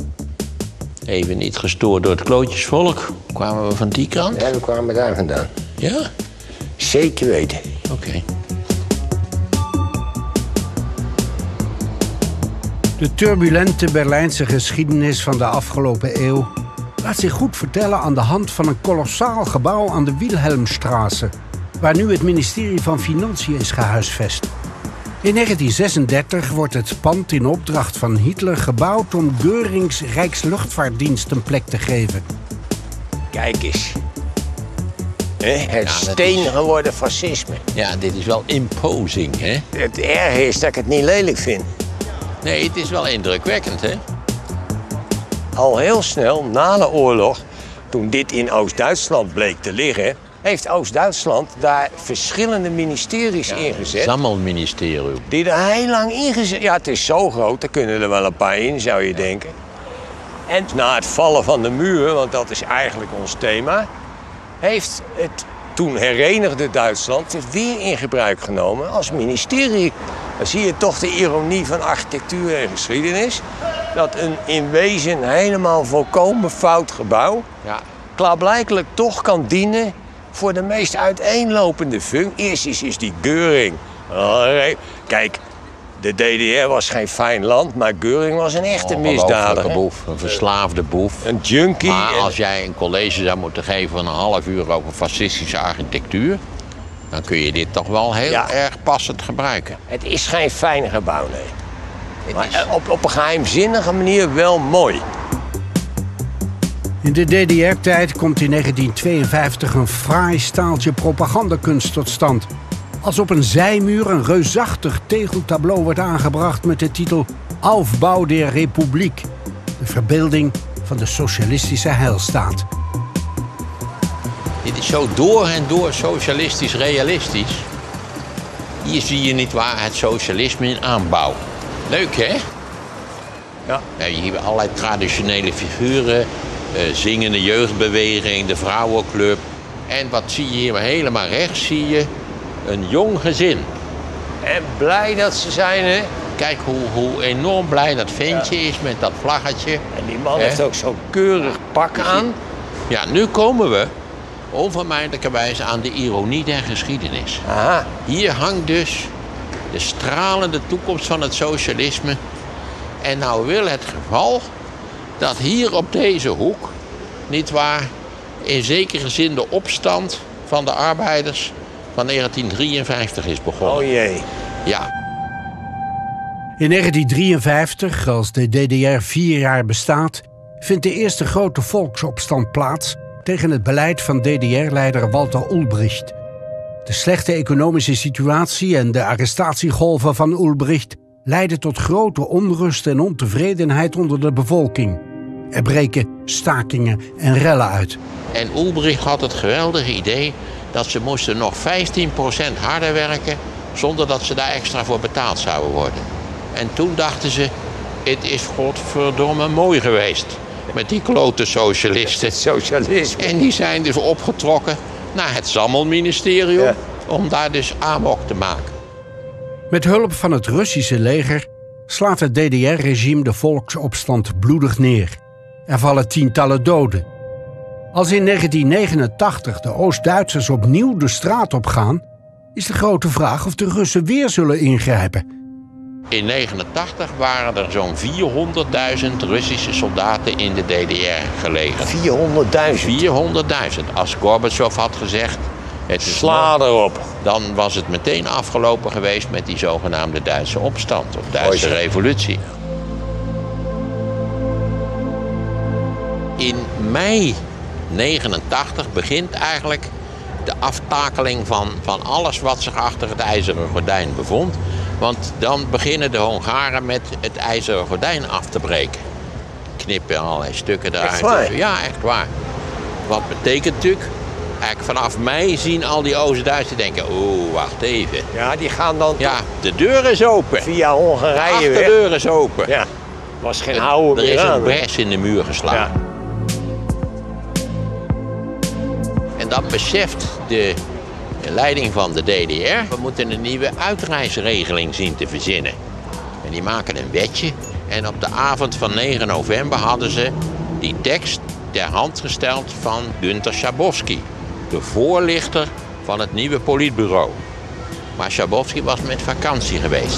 Even niet gestoord door het klootjesvolk. Kwamen we van die kant? Ja, we kwamen daar vandaan. Ja? Zeker weten. Oké. Okay. De turbulente Berlijnse geschiedenis van de afgelopen eeuw laat zich goed vertellen aan de hand van een kolossaal gebouw aan de Wilhelmstraße, waar nu het ministerie van Financiën is gehuisvest. In negentien zesendertig wordt het pand in opdracht van Hitler gebouwd om Görings Rijksluchtvaartdienst een plek te geven. Kijk eens. He, het ja, steen is geworden fascisme. Ja, dit is wel imposing, hè? Het erge is dat ik het niet lelijk vind. Nee, het is wel indrukwekkend, hè? Al heel snel na de oorlog, toen dit in Oost-Duitsland bleek te liggen, heeft Oost-Duitsland daar verschillende ministeries ja, ingezet. Het Sammelministerium. Die er heel lang ingezet. Ja, het is zo groot, er kunnen er wel een paar in, zou je denken. En na het vallen van de muur, want dat is eigenlijk ons thema, heeft het toen herenigde Duitsland het weer in gebruik genomen als ministerie. Dan zie je toch de ironie van architectuur en geschiedenis. Dat een in wezen helemaal volkomen fout gebouw ja. klaarblijkelijk toch kan dienen voor de meest uiteenlopende functies. Eerst is, is die Göring. Kijk, De D D R was geen fijn land, maar Göring was een echte misdadiger. Boef, een verslaafde boef. Een junkie. Maar en... als jij een college zou moeten geven van een half uur over fascistische architectuur, dan kun je dit toch wel heel ja. erg passend gebruiken. Het is geen fijn gebouw, nee. Het maar is... op, op een geheimzinnige manier wel mooi. In de D D R-tijd komt in negentien tweeënvijftig een fraai staaltje propagandakunst tot stand. Als op een zijmuur een reusachtig tegeltableau wordt aangebracht met de titel Aufbau der Republiek. De verbeelding van de socialistische heilstaat. Dit is zo door en door socialistisch-realistisch. Hier zie je niet waar het socialisme in aanbouw. Leuk, hè? Ja. Ja, je hebt allerlei traditionele figuren. Uh, zingende jeugdbeweging, de vrouwenclub. En wat zie je hier helemaal rechts? Zie je een jong gezin. En blij dat ze zijn, hè? Kijk hoe, hoe enorm blij dat ventje ja. is met dat vlaggetje. En die man He? heeft ook zo'n keurig pak aan. Ja, nu komen we onvermijdelijkerwijs aan de ironie der geschiedenis. Aha. Hier hangt dus de stralende toekomst van het socialisme. En nou wil het geval dat hier op deze hoek, nietwaar, in zekere zin de opstand van de arbeiders van negentien drieënvijftig is begonnen. Oh jee. Ja. In negentien drieënvijftig, als de D D R vier jaar bestaat, vindt de eerste grote volksopstand plaats tegen het beleid van D D R-leider Walter Ulbricht. De slechte economische situatie en de arrestatiegolven van Ulbricht leiden tot grote onrust en ontevredenheid onder de bevolking. Er breken stakingen en rellen uit. En Ulbricht had het geweldige idee dat ze moesten nog vijftien procent harder werken zonder dat ze daar extra voor betaald zouden worden. En toen dachten ze, het is godverdomme mooi geweest met die klote socialisten. Socialisme. En die zijn dus opgetrokken naar het Sammelministerium ja. om daar dus amok te maken. Met hulp van het Russische leger slaat het D D R-regime de volksopstand bloedig neer. Er vallen tientallen doden. Als in negentien negenentachtig de Oost-Duitsers opnieuw de straat op gaan, is de grote vraag of de Russen weer zullen ingrijpen. In negentien negenentachtig waren er zo'n vierhonderdduizend Russische soldaten in de D D R gelegen. vierhonderdduizend? vierhonderdduizend. Als Gorbachev had gezegd, het is sla erop, dan was het meteen afgelopen geweest met die zogenaamde Duitse opstand of Duitse revolutie. In mei negenentachtig begint eigenlijk de aftakeling van, van alles wat zich achter het ijzeren gordijn bevond. Want dan beginnen de Hongaren met het ijzeren gordijn af te breken. Knippen allerlei stukken eruit. Echt waar? Ja, echt waar. Wat betekent natuurlijk, eigenlijk vanaf mei zien al die Oost-Duitsers denken, oeh, wacht even. Ja, die gaan dan... Ja, de deur is open. Via Hongarije de achterdeur is open. Ja, was geen houden meer aan. Er is een bres in de muur geslagen. Ja. En dan beseft de leiding van de D D R, we moeten een nieuwe uitreisregeling zien te verzinnen. En die maken een wetje. En op de avond van negen november hadden ze die tekst ter hand gesteld van Günter Schabowski, de voorlichter van het nieuwe politbureau. Maar Schabowski was met vakantie geweest.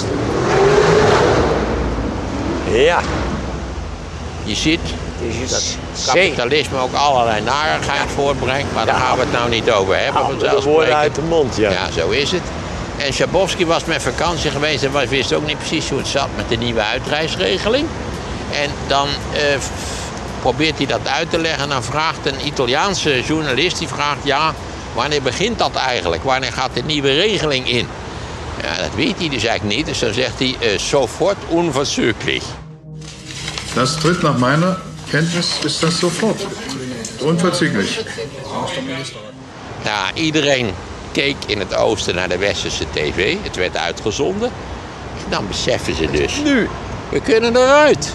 Ja. Je ziet dat kapitalisme ook allerlei narigheid voortbrengt, maar daar gaan we het nou niet over hebben. Nou, de woorden uit de mond, ja. Ja, zo is het. En Schabowski was met vakantie geweest en wist ook niet precies hoe het zat met de nieuwe uitreisregeling. En dan eh, probeert hij dat uit te leggen en dan vraagt een Italiaanse journalist, die vraagt, ja, wanneer begint dat eigenlijk? Wanneer gaat de nieuwe regeling in? Ja, dat weet hij dus eigenlijk niet, dus dan zegt hij, uh, sofort unverzüglich. Das tritt nach meiner Kenntnis ist das sofort. Unverzüglich. Ja, iedereen keek in het oosten naar de westerse tv. Het werd uitgezonden. En dan beseffen ze dus, nu, we kunnen eruit.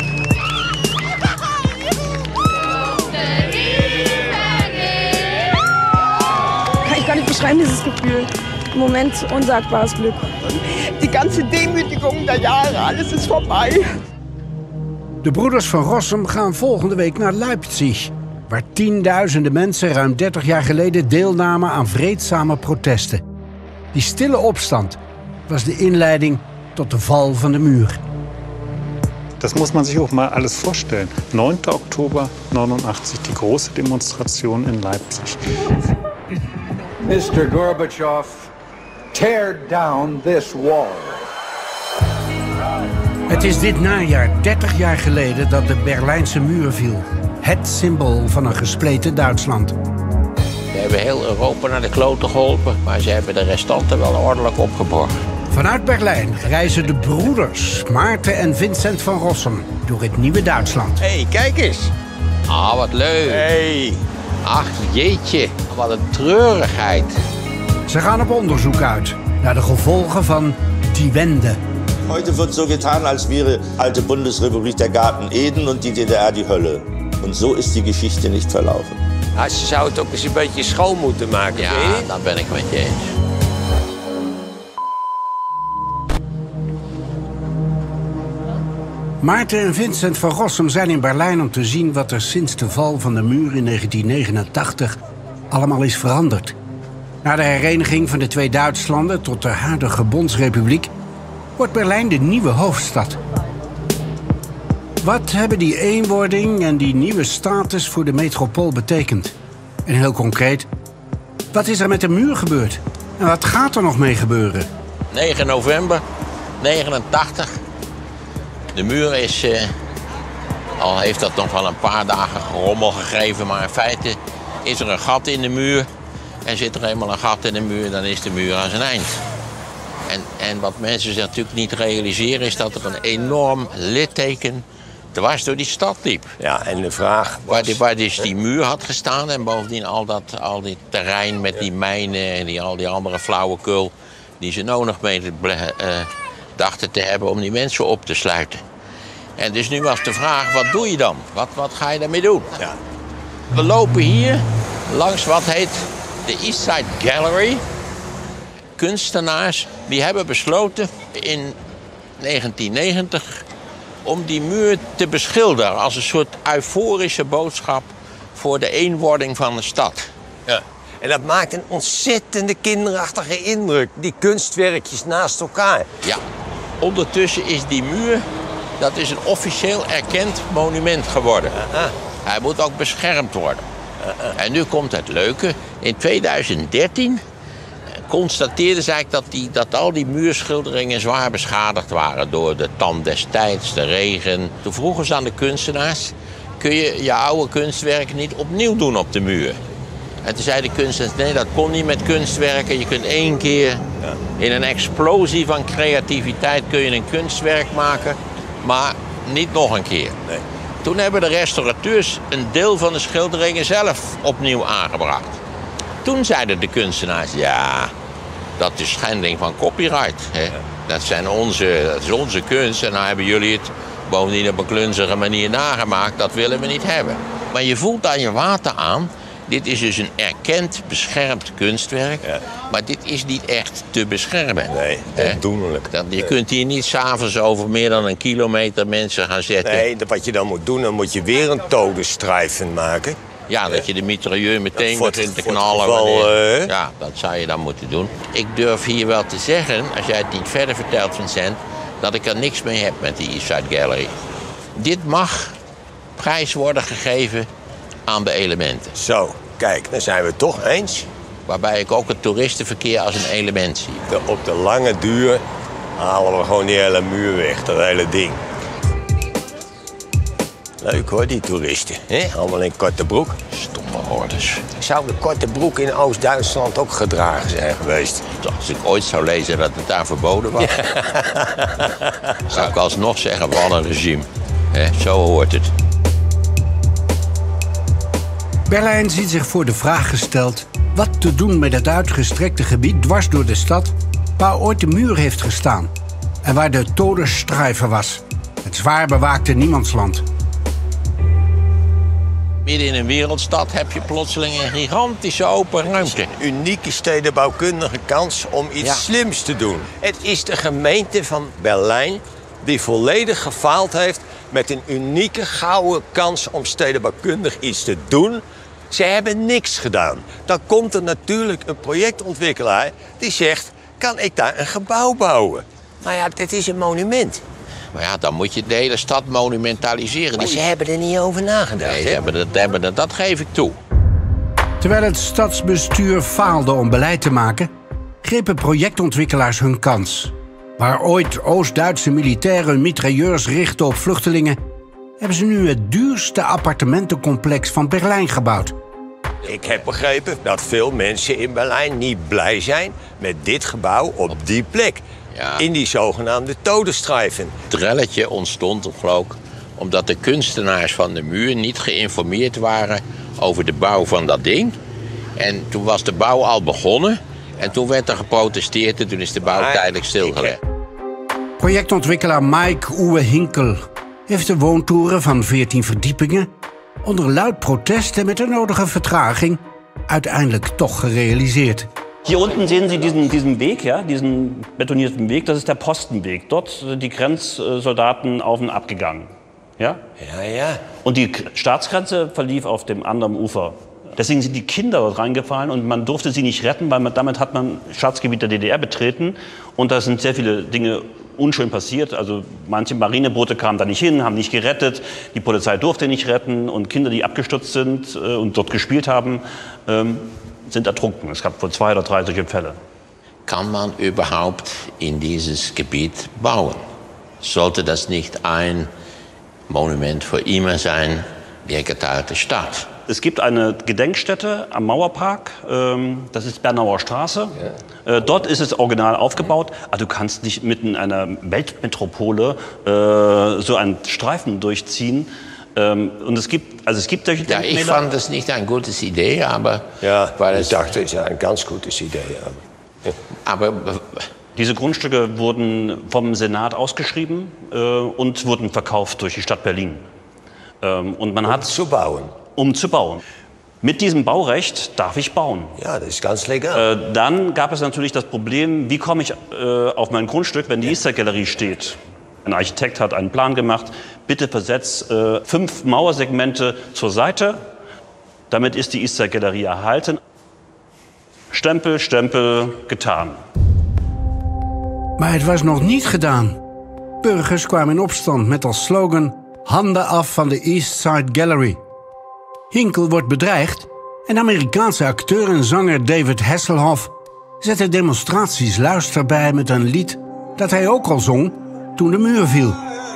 Ich kann nicht beschreiben, dieses Gefühl. Im Moment unsagbares Glück. Die ganze Demütigung der Jahre, alles ist vorbei. De broeders van Rossum gaan volgende week naar Leipzig, waar tienduizenden mensen ruim dertig jaar geleden deelnamen aan vreedzame protesten. Die stille opstand was de inleiding tot de val van de muur. Das muss man sich auch mal alles vorstellen. neunter Oktober neunundachtzig, die große Demonstration in Leipzig. Mister Gorbachev, tear down this wall. Het is dit najaar dertig jaar geleden dat de Berlijnse muur viel. Het symbool van een gespleten Duitsland. We hebben heel Europa naar de kloten geholpen, maar ze hebben de restanten wel ordelijk opgeborgen. Vanuit Berlijn reizen de broeders Maarten en Vincent van Rossum door het nieuwe Duitsland. Hé, hey, kijk eens. Ah, wat leuk. Hey. Ach, jeetje, wat een treurigheid. Ze gaan op onderzoek uit naar de gevolgen van die Wende. Heute wird so getan, als wäre alte Bundesrepublik der Garten Eden und die D D R die Hölle. Und so ist die Geschichte nicht verlaufen. Ja, ze zou het ook eens een beetje schoon moeten maken. Ja, dat ben ik met je eens. Maarten en Vincent van Rossum zijn in Berlijn om te zien wat er sinds de val van de muur in negentien negenentachtig allemaal is veranderd. Na de hereniging van de twee Duitslanden tot de huidige Bondsrepubliek wordt Berlijn de nieuwe hoofdstad. Wat hebben die eenwording en die nieuwe status voor de metropool betekend? En heel concreet, wat is er met de muur gebeurd? En wat gaat er nog mee gebeuren? negen november negenentachtig. De muur is, uh, al heeft dat nog wel een paar dagen gerommel gegeven, maar in feite is er een gat in de muur. En zit er eenmaal een gat in de muur, dan is de muur aan zijn eind. En, en wat mensen zich natuurlijk niet realiseren is dat er een enorm litteken dwars door die stad liep. Ja, en de vraag was... Waar, die, waar dus die muur had gestaan en bovendien al dat al die terrein met die mijnen en die, al die andere flauwekul die ze nodig mee uh, dachten te hebben om die mensen op te sluiten. En dus nu was de vraag, wat doe je dan? Wat, wat ga je daarmee doen? Ja. We lopen hier langs wat heet de East Side Gallery. Kunstenaars die hebben besloten in negentien negentig om die muur te beschilderen als een soort euforische boodschap voor de eenwording van de stad. Ja. En dat maakt een ontzettende kinderachtige indruk, die kunstwerkjes naast elkaar. Ja, ondertussen is die muur, dat is een officieel erkend monument geworden. Uh-huh. Hij moet ook beschermd worden. Uh-huh. En nu komt het leuke. In tweeduizend dertien constateerden ze eigenlijk dat, die, dat al die muurschilderingen zwaar beschadigd waren door de tand des tijds, de regen. Toen vroegen ze aan de kunstenaars, kun je je oude kunstwerk niet opnieuw doen op de muur? En toen zei de kunstenaars, nee, dat kon niet met kunstwerken. Je kunt één keer in een explosie van creativiteit kun je een kunstwerk maken, maar niet nog een keer. Nee. Toen hebben de restaurateurs een deel van de schilderingen zelf opnieuw aangebracht. Toen zeiden de kunstenaars, ja, dat is schending van copyright. Hè? Dat, zijn onze, dat is onze kunst en dan hebben jullie het bovendien op een klunzige manier nagemaakt. Dat willen we niet hebben. Maar je voelt aan je water aan, dit is dus een erkend beschermd kunstwerk. Ja. Maar dit is niet echt te beschermen. Nee, ondoenlijk. Je kunt hier niet s'avonds over meer dan een kilometer mensen gaan zetten. Nee, wat je dan moet doen, dan moet je weer een todesstrijfen maken. Ja, dat je de mitrailleur meteen ja, begint te knallen. Geval, uh... Ja, dat zou je dan moeten doen. Ik durf hier wel te zeggen, als jij het niet verder vertelt, Vincent, dat ik er niks mee heb met die East Side Gallery. Dit mag prijs worden gegeven aan de elementen. Zo, kijk, dan zijn we het toch eens. Waarbij ik ook het toeristenverkeer als een element zie. De, op de lange duur halen we gewoon die hele muur weg, dat hele ding. Leuk hoor, die toeristen. He? Allemaal in korte broek. Stomme hordes. Zou de korte broek in Oost-Duitsland ook gedragen zijn geweest? Als ik ooit zou lezen dat het daar verboden was, ja. zou ik alsnog zeggen, wat een regime. He, zo hoort het. Berlijn ziet zich voor de vraag gesteld wat te doen met het uitgestrekte gebied dwars door de stad waar ooit de muur heeft gestaan en waar de Todesstreife was, het zwaar bewaakte niemandsland. Midden in een wereldstad heb je plotseling een gigantische open ruimte. Een unieke stedenbouwkundige kans om iets ja. slims te doen. Het is de gemeente van Berlijn die volledig gefaald heeft met een unieke gouden kans om stedenbouwkundig iets te doen. Ze hebben niks gedaan. Dan komt er natuurlijk een projectontwikkelaar die zegt, kan ik daar een gebouw bouwen? Nou ja, dit is een monument. Maar ja, dan moet je de hele stad monumentaliseren. Maar ze hebben er niet over nagedacht. Nee, ze hebben dat, hebben dat, dat geef ik toe. Terwijl het stadsbestuur faalde om beleid te maken, grepen projectontwikkelaars hun kans. Waar ooit Oost-Duitse militairen hun mitrailleurs richtten op vluchtelingen, hebben ze nu het duurste appartementencomplex van Berlijn gebouwd. Ik heb begrepen dat veel mensen in Berlijn niet blij zijn met dit gebouw op die plek. Ja. In die zogenaamde Todesstreifen. Het relletje ontstond geloof ik omdat de kunstenaars van de muur niet geïnformeerd waren over de bouw van dat ding. En toen was de bouw al begonnen en toen werd er geprotesteerd en toen is de bouw tijdelijk stilgelegd. Projectontwikkelaar Mike Uwe Hinkel heeft de woontoren van veertien verdiepingen onder luid protest en met de nodige vertraging uiteindelijk toch gerealiseerd. Hier unten sehen Sie diesen, diesen Weg, ja, diesen betonierten Weg, das ist der Postenweg. Dort sind die Grenzsoldaten auf und ab gegangen. Ja? Ja, ja. Und die Staatsgrenze verlief auf dem anderen Ufer. Deswegen sind die Kinder dort reingefallen und man durfte sie nicht retten, weil man, damit hat man Staatsgebiet der D D R betreten. Und da sind sehr viele Dinge unschön passiert. Also manche Marineboote kamen da nicht hin, haben nicht gerettet. Die Polizei durfte nicht retten und Kinder, die abgestürzt sind äh, und dort gespielt haben, ähm, sind ertrunken. Es gab wohl zwei oder drei solche Fälle. Kann man überhaupt in dieses Gebiet bauen? Sollte das nicht ein Monument für immer sein, der geteilte Stadt? Es gibt eine Gedenkstätte am Mauerpark, ähm, das ist Bernauer Straße. Ja. Äh, dort ist es original aufgebaut. Aber du kannst nicht mitten in einer Weltmetropole äh, so einen Streifen durchziehen. Ähm, und es gibt, also es gibt solche Ja, ich fand das nicht eine gute Idee, aber... Ja, weil ich dachte, es ist ja eine ganz gute Idee. Aber, aber diese Grundstücke wurden vom Senat ausgeschrieben äh, und wurden verkauft durch die Stadt Berlin. Ähm, und man um hat zu bauen. Um zu bauen. Mit diesem Baurecht darf ich bauen. Ja, das ist ganz legal. Äh, dann gab es natürlich das Problem, wie komme ich äh, auf mein Grundstück, wenn die Easter-Galerie steht. Ein Architekt hat einen Plan gemacht, bitte versetz äh, fünf Mauersegmente zur Seite, damit ist die Easter-Galerie erhalten. Stempel, Stempel, getan. Maar het was nog niet gedaan. Burgers kwamen in opstand met als slogan handen af van de East Side Gallery. Hinkel wordt bedreigd en Amerikaanse acteur en zanger David Hasselhoff zette demonstraties luister bij met een lied dat hij ook al zong toen de muur viel.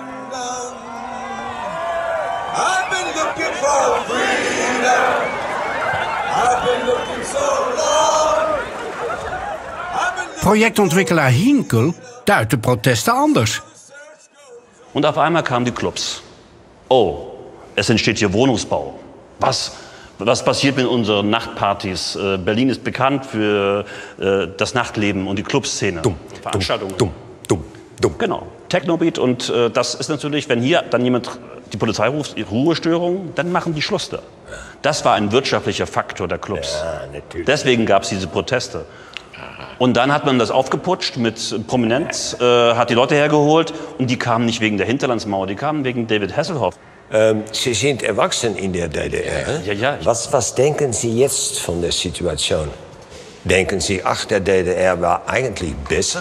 Projectontwikkelaar Hinkel duidt de protesten anders. Und auf einmal kamen die Clubs. Oh, es entsteht hier Wohnungsbau. Was, was passiert mit unseren Nachtpartys? Berlin ist bekannt für äh, das Nachtleben und die Clubszene. Dumm, Veranstaltungen. Dumm, dumm, dumm. Genau, Technobeat. Und äh, das ist natürlich, wenn hier dann jemand die Polizei ruft, Ruhestörung, dann machen die Schluss da. Das war ein wirtschaftlicher Faktor der Clubs. Ja, natürlich. Deswegen gab es diese Proteste. Und dann hat man das aufgeputscht mit Prominenz, äh, hat die Leute hergeholt und die kamen nicht wegen der Hinterlandsmauer, die kamen wegen David Hasselhoff. Ähm, Sie sind erwachsen in der D D R. Ja, ja. Was, was denken Sie jetzt von der Situation? Denken Sie, ach, der D D R war eigentlich besser?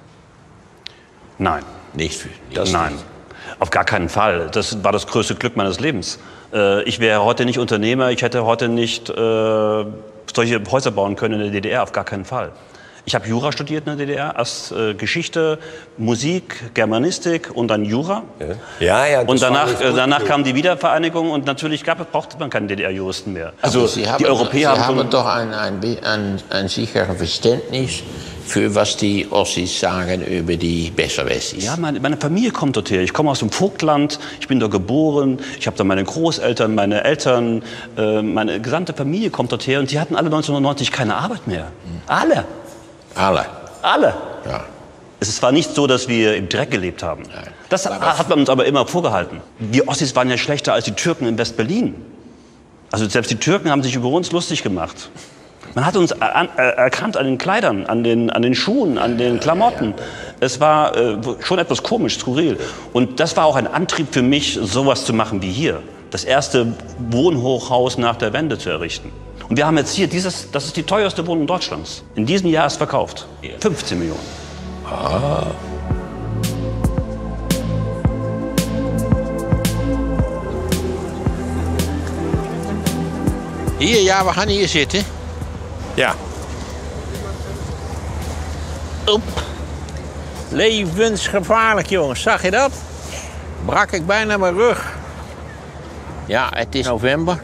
Nein. Nicht für das Nein, nicht. Auf gar keinen Fall. Das war das größte Glück meines Lebens. Äh, ich wäre heute nicht Unternehmer, ich hätte heute nicht äh, solche Häuser bauen können in der D D R, auf gar keinen Fall. Ich habe Jura studiert in der D D R, erst äh, Geschichte, Musik, Germanistik und dann Jura. Ja, ja. Und danach, äh, danach kam die Wiedervereinigung und natürlich gab, brauchte man keinen D D R-Juristen mehr. Also Sie die haben, Europäer Sie haben, haben doch ein, ein, ein, ein sicheres Verständnis für was die Ossis sagen über die Besserwessis. Ja, meine, meine Familie kommt dort her. Ich komme aus dem Vogtland, ich bin dort geboren, ich habe da meine Großeltern, meine Eltern, äh, meine gesamte Familie kommt dort her und die hatten alle neunzehnhundertneunzig keine Arbeit mehr. Mhm. Alle. Alle? Alle. Ja. Es war nicht so, dass wir im Dreck gelebt haben. Nein. Das hat man uns aber immer vorgehalten. Wir Ossis waren ja schlechter als die Türken in West-Berlin. Also selbst die Türken haben sich über uns lustig gemacht. Man hat uns an, äh, erkannt an den Kleidern, an den, an den Schuhen, an den Klamotten. Es war äh, schon etwas komisch, skurril. Und das war auch ein Antrieb für mich, sowas zu machen wie hier. Das erste Wohnhochhaus nach der Wende zu errichten. Und wir haben jetzt hier, dieses, das ist die teuerste Wohnung Deutschlands. In diesem Jahr ist verkauft. fünfzehn Millionen. Ah. Hier, ja, we gaan hier zitten. Ja. Oep. Levensgevaarlijk, jongens. Zag je dat? Brak ik bijna mijn rug. Ja, het is november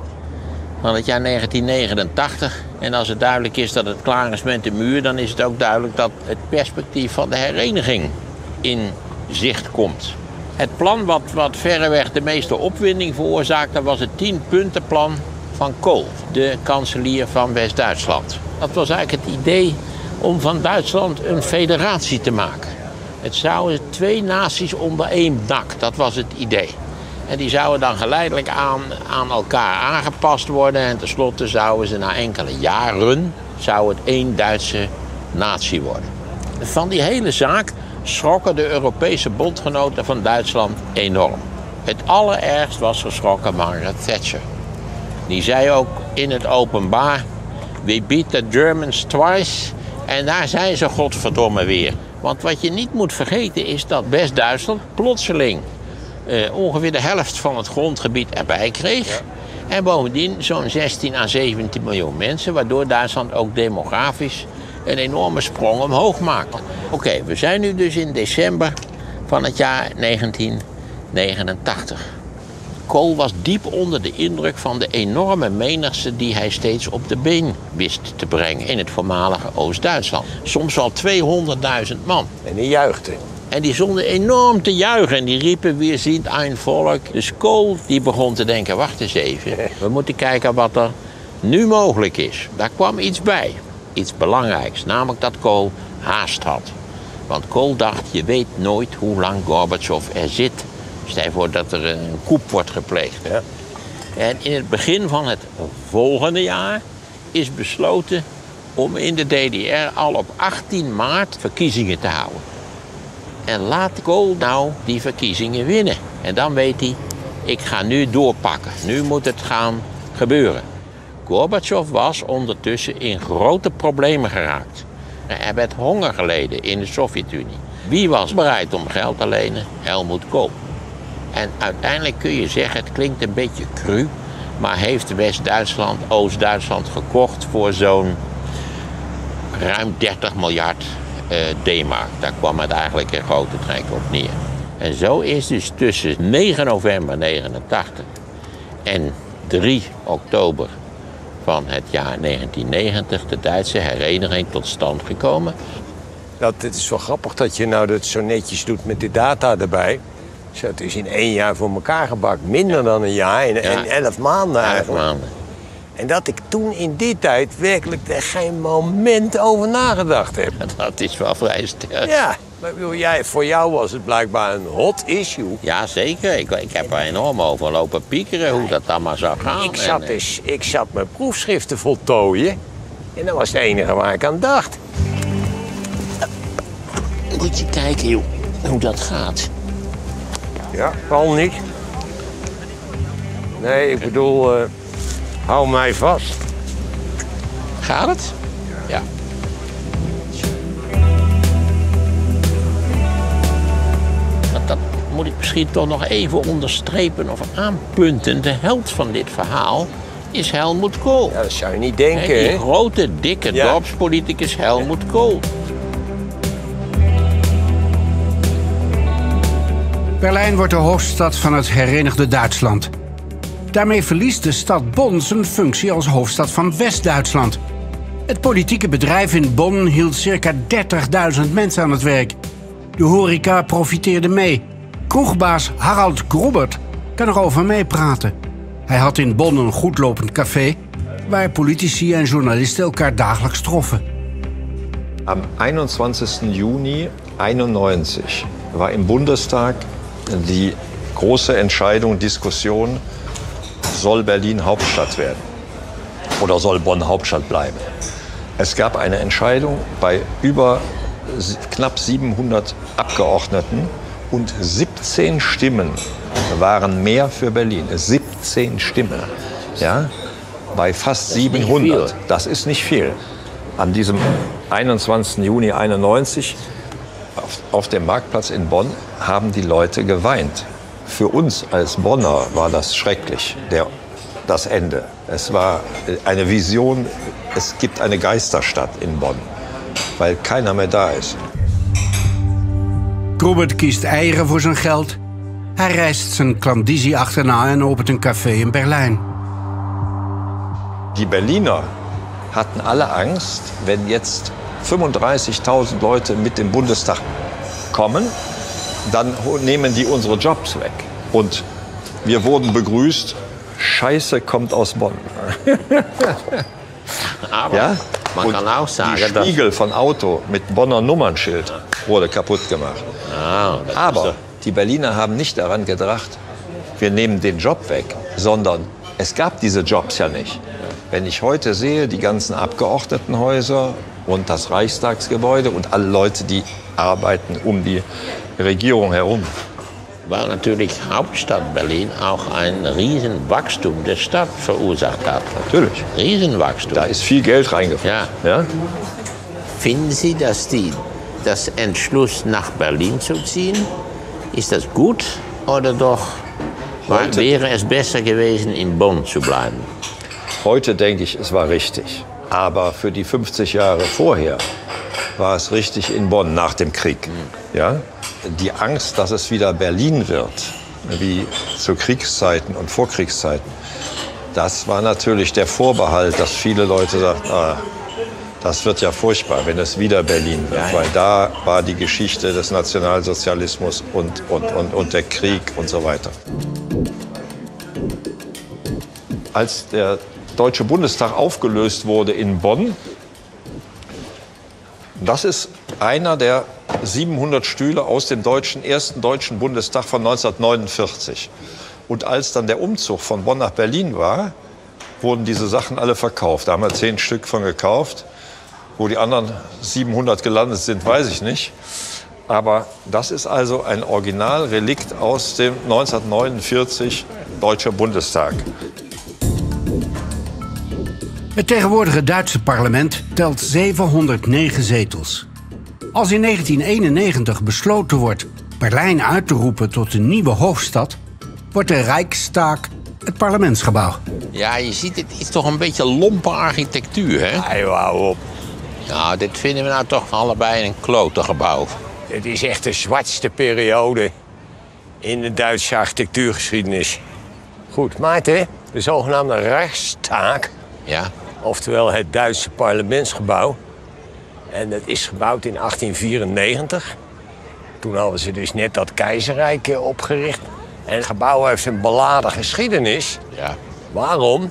van het jaar negentien negenentachtig. En als het duidelijk is dat het klaar is met de muur, dan is het ook duidelijk dat het perspectief van de hereniging in zicht komt. Het plan wat, wat verreweg de meeste opwinding veroorzaakte, was het tienpuntenplan van Kohl, de kanselier van West-Duitsland. Dat was eigenlijk het idee om van Duitsland een federatie te maken. Het zouden twee naties onder één dak, dat was het idee. En die zouden dan geleidelijk aan, aan elkaar aangepast worden. En tenslotte zouden ze na enkele jaren zou het één Duitse natie worden. Van die hele zaak schrokken de Europese bondgenoten van Duitsland enorm. Het allerergst was geschrokken Margaret Thatcher. Die zei ook in het openbaar: "We beat the Germans twice." En daar zijn ze godverdomme weer. Want wat je niet moet vergeten is dat West-Duitsland plotseling Uh, ongeveer de helft van het grondgebied erbij kreeg. Ja. En bovendien zo'n zestien à zeventien miljoen mensen, waardoor Duitsland ook demografisch een enorme sprong omhoog maakt. Oké, okay, we zijn nu dus in december van het jaar negentien negenentachtig. Kohl was diep onder de indruk van de enorme menigte die hij steeds op de been wist te brengen in het voormalige Oost-Duitsland. Soms wel tweehonderdduizend man. En die juichten. En die stonden enorm te juichen en die riepen: "Wir sind ein Volk." Dus Kohl die begon te denken: wacht eens even, we moeten kijken wat er nu mogelijk is. Daar kwam iets bij, iets belangrijks, namelijk dat Kohl haast had. Want Kohl dacht: je weet nooit hoe lang Gorbachev er zit. Stel je voor dat er een coup wordt gepleegd. Ja. En in het begin van het volgende jaar is besloten om in de D D R al op achttien maart verkiezingen te houden. En laat Kohl nou die verkiezingen winnen. En dan weet hij: ik ga nu doorpakken. Nu moet het gaan gebeuren. Gorbachev was ondertussen in grote problemen geraakt. Er werd honger geleden in de Sovjet-Unie. Wie was bereid om geld te lenen? Helmut Kohl. En uiteindelijk kun je zeggen, het klinkt een beetje cru, maar heeft West-Duitsland Oost-Duitsland gekocht voor zo'n ruim dertig miljard uh, D-mark. Daar kwam het eigenlijk in grote trekken op neer. En zo is dus tussen negen november negenentachtig en drie oktober van het jaar negentien negentig de Duitse hereniging tot stand gekomen. Dat, het is wel grappig dat je nou dat zo netjes doet met die data erbij. Zo, het is in één jaar voor elkaar gebakt. Minder ja. dan een jaar, in, ja. in elf maanden eigenlijk. Elf maanden. En dat ik toen in die tijd werkelijk er geen moment over nagedacht heb. Dat is wel vrij sterk. Ja, maar bedoel, jij, voor jou was het blijkbaar een hot issue. Ja, zeker. Ik, ik heb er enorm over lopen piekeren hoe dat dan maar zou gaan. Ik zat, dus, ik zat mijn proefschrift te voltooien. En dat was het enige waar ik aan dacht. Moet je kijken, joh, hoe dat gaat. Ja, Paul niet. Nee, ik bedoel, uh, hou mij vast. Gaat het? Ja. Dat, dat moet ik misschien toch nog even onderstrepen of aanpunten. De held van dit verhaal is Helmut Kohl. Ja, dat zou je niet denken, hè? Die hè? grote, dikke ja. dorpspoliticus Helmut Kohl. Berlijn wordt de hoofdstad van het herenigde Duitsland. Daarmee verliest de stad Bonn zijn functie als hoofdstad van West-Duitsland. Het politieke bedrijf in Bonn hield circa dertigduizend mensen aan het werk. De horeca profiteerde mee. Kroegbaas Harald Grobert kan erover meepraten. Hij had in Bonn een goedlopend café waar politici en journalisten elkaar dagelijks troffen. Am einundzwanzigsten Juni einundneunzig war im Bundestag die große Entscheidung, Diskussion, soll Berlin Hauptstadt werden oder soll Bonn Hauptstadt bleiben. Es gab eine Entscheidung bei über knapp siebenhundert Abgeordneten und siebzehn Stimmen waren mehr für Berlin. siebzehn Stimmen, ja, bei fast siebenhundert. Das ist nicht viel. An diesem einundzwanzigsten Juni einundneunzig auf, auf dem Marktplatz in Bonn haben die Leute geweint. Für uns als Bonner war das schrecklich. Der das Ende. Es war eine Vision, es gibt eine Geisterstadt in Bonn, weil keiner mehr da ist. Robert kiest eieren voor zijn geld. Hij reist zijn klandizie achterna en opent een café in Berlijn. Die Berliner hatten alle Angst, wenn jetzt fünfunddreißigtausend Leute mit dem Bundestag kommen, dann nehmen die unsere Jobs weg. Und wir wurden begrüßt, Scheiße kommt aus Bonn. Aber ja? man Und kann auch sagen, die Spiegel von Auto mit Bonner Nummernschild wurde kaputt gemacht. Ah, Aber die Berliner haben nicht daran gedacht, wir nehmen den Job weg, sondern es gab diese Jobs ja nicht. Wenn ich heute sehe, die ganzen Abgeordnetenhäuser und das Reichstagsgebäude und alle Leute, die arbeiten um die Regierung herum. Weil natürlich Hauptstadt Berlin auch ein Riesenwachstum der Stadt verursacht hat. Natürlich. Riesenwachstum. Da ist viel Geld reingeflossen. Ja. Ja? Finden Sie, dass die, das Entschluss nach Berlin zu ziehen, ist das gut oder doch war, wäre es besser gewesen, in Bonn zu bleiben? Heute denke ich, es war richtig. Aber für die fünfzig Jahre vorher war es richtig in Bonn nach dem Krieg. Ja? Die Angst, dass es wieder Berlin wird, wie zu Kriegszeiten und Vorkriegszeiten, das war natürlich der Vorbehalt, dass viele Leute sagten, ah, das wird ja furchtbar, wenn es wieder Berlin wird. Weil da war die Geschichte des Nationalsozialismus und, und, und, und der Krieg und so weiter. Als der Deutsche Bundestag aufgelöst wurde in Bonn, das ist einer der siebenhundert Stühle aus dem deutschen, ersten Deutschen Bundestag von neunzehnhundertneunundvierzig. Und als dann der Umzug von Bonn nach Berlin war, wurden diese Sachen alle verkauft. Da haben wir zehn Stück von gekauft. Wo die anderen siebenhundert gelandet sind, weiß ich nicht. Aber das ist also ein Originalrelikt aus dem neunzehnhonderdneunenveertig Deutscher Bundestag. Het tegenwoordige Duitse parlement telt zevenhonderdnegen zetels. Als in negentien eenennegentig besloten wordt Berlijn uit te roepen tot een nieuwe hoofdstad, wordt de Rijkstag het parlementsgebouw. Ja, je ziet, het is toch een beetje lompe architectuur, hè? Hey, wauw op. Ja, dit vinden we nou toch allebei een klote gebouw. Het is echt de zwartste periode in de Duitse architectuurgeschiedenis. Goed, Maarten, de zogenaamde Reichstag, ja. Oftewel het Duitse parlementsgebouw. En dat is gebouwd in achttien vierennegentig. Toen hadden ze dus net dat keizerrijk opgericht. En het gebouw heeft een beladen geschiedenis. Ja. Waarom?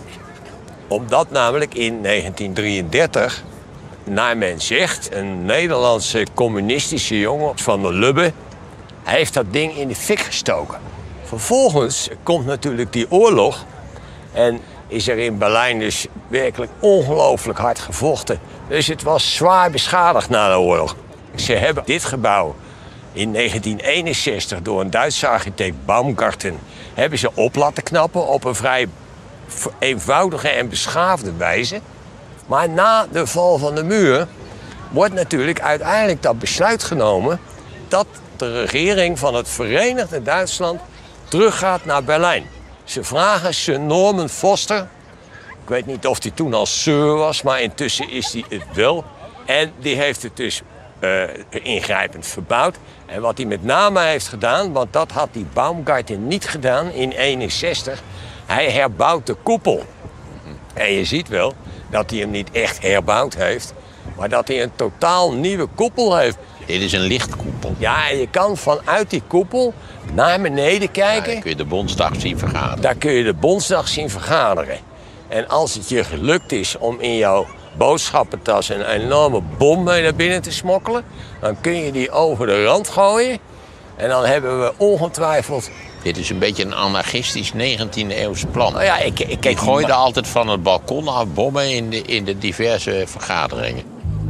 Omdat namelijk in negentien drieëndertig, naar men zegt, een Nederlandse communistische jongen van der Lubbe, hij heeft dat ding in de fik gestoken. Vervolgens komt natuurlijk die oorlog en is er in Berlijn dus werkelijk ongelooflijk hard gevochten. Dus het was zwaar beschadigd na de oorlog. Ze hebben dit gebouw in negentien eenenzestig door een Duitse architect Baumgarten hebben ze op laten knappen op een vrij eenvoudige en beschaafde wijze. Maar na de val van de muur wordt natuurlijk uiteindelijk dat besluit genomen dat de regering van het Verenigde Duitsland teruggaat naar Berlijn. Ze vragen Sir Norman Foster, ik weet niet of hij toen al Sir was, maar intussen is hij het wel. En die heeft het dus uh, ingrijpend verbouwd. En wat hij met name heeft gedaan, want dat had die Baumgarten niet gedaan in eenenzestig, hij herbouwt de koepel. En je ziet wel dat hij hem niet echt herbouwd heeft, maar dat hij een totaal nieuwe koepel heeft. Dit is een lichtkoepel. Ja, en je kan vanuit die koepel naar beneden kijken. Ja, dan kun je de Bondsdag zien vergaderen. Daar kun je de Bondsdag zien vergaderen. En als het je gelukt is om in jouw boodschappentas een enorme bom mee naar binnen te smokkelen, dan kun je die over de rand gooien. En dan hebben we ongetwijfeld... Dit is een beetje een anarchistisch negentiende eeuws plan. Nou ja, ik, ik, ik ik gooide altijd van het balkon af bommen in de, in de diverse vergaderingen.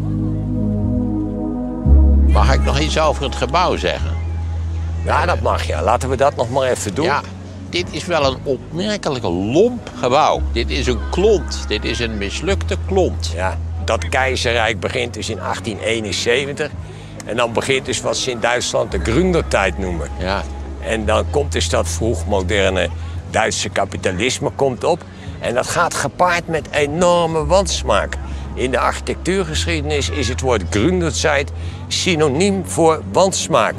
Mag ik nog iets over het gebouw zeggen? Ja, dat mag ja. Laten we dat nog maar even doen. Ja, dit is wel een opmerkelijke lomp gebouw. Dit is een klont. Dit is een mislukte klont. Ja, dat keizerrijk begint dus in achttien eenenzeventig. En dan begint dus wat ze in Duitsland de Gründertijd noemen. Ja. En dan komt dus dat vroegmoderne Duitse kapitalisme komt op. En dat gaat gepaard met enorme wansmaak. In de architectuurgeschiedenis is het woord Gründerzeit synoniem voor wansmaak.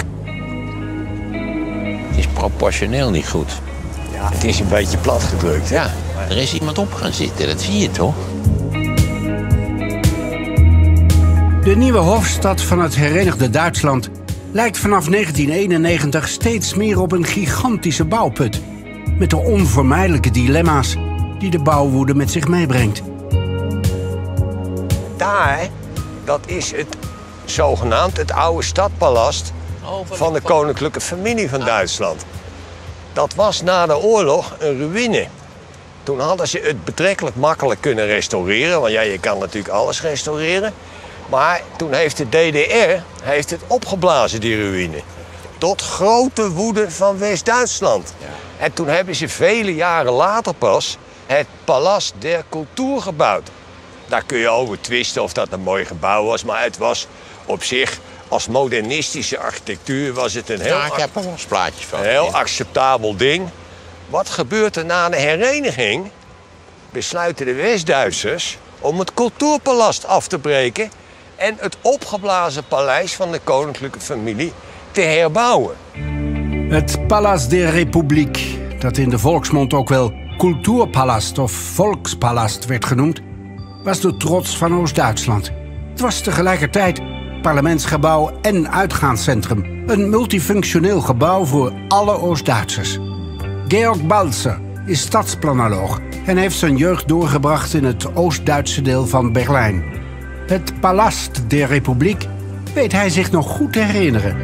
Het is proportioneel niet goed. Ja, het is een beetje platgedrukt. Ja, er is iemand op gaan zitten, dat zie je toch? De nieuwe hoofdstad van het herenigde Duitsland lijkt vanaf negentien eenennegentig steeds meer op een gigantische bouwput. Met de onvermijdelijke dilemma's die de bouwwoede met zich meebrengt. Daar, dat is het zogenaamd het oude stadpalast van de koninklijke familie van Duitsland. Dat was na de oorlog een ruïne. Toen hadden ze het betrekkelijk makkelijk kunnen restaureren, want ja, je kan natuurlijk alles restaureren. Maar toen heeft de D D R heeft het opgeblazen, die ruïne. Tot grote woede van West-Duitsland. Ja. En toen hebben ze vele jaren later pas het Palast der Kultur gebouwd. Daar kun je over twisten of dat een mooi gebouw was, maar het was op zich, als modernistische architectuur, was het een heel, ja, ik heb er wel eens plaatjes van. Een heel acceptabel ding. Wat gebeurt er na de hereniging? Besluiten de West-Duitsers om het Kulturpalast af te breken en het opgeblazen paleis van de koninklijke familie te herbouwen. Het Palast der Republiek, dat in de volksmond ook wel Kulturpalast of Volkspalast werd genoemd, was de trots van Oost-Duitsland. Het was tegelijkertijd parlementsgebouw en uitgaanscentrum. Een multifunctioneel gebouw voor alle Oost-Duitsers. Georg Balzer is stadsplanoloog en heeft zijn jeugd doorgebracht in het Oost-Duitse deel van Berlijn. Het Palast der Republiek weet hij zich nog goed te herinneren.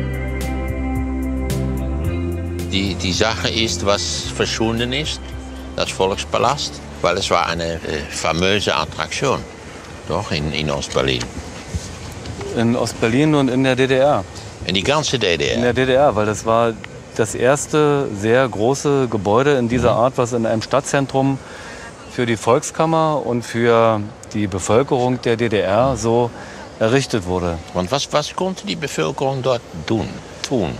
Die, die Sache ist, was verschwunden ist, das Volkspalast, weil es war eine äh, famöse Attraktion, doch, in, in Ostberlin. In Ostberlin und in der D D R. In die ganze D D R? In der D D R, weil das war das erste sehr große Gebäude in dieser Art, was in einem Stadtzentrum für die Volkskammer und für die Bevölkerung der D D R so errichtet wurde. Und was, was konnte die Bevölkerung dort tun? tun?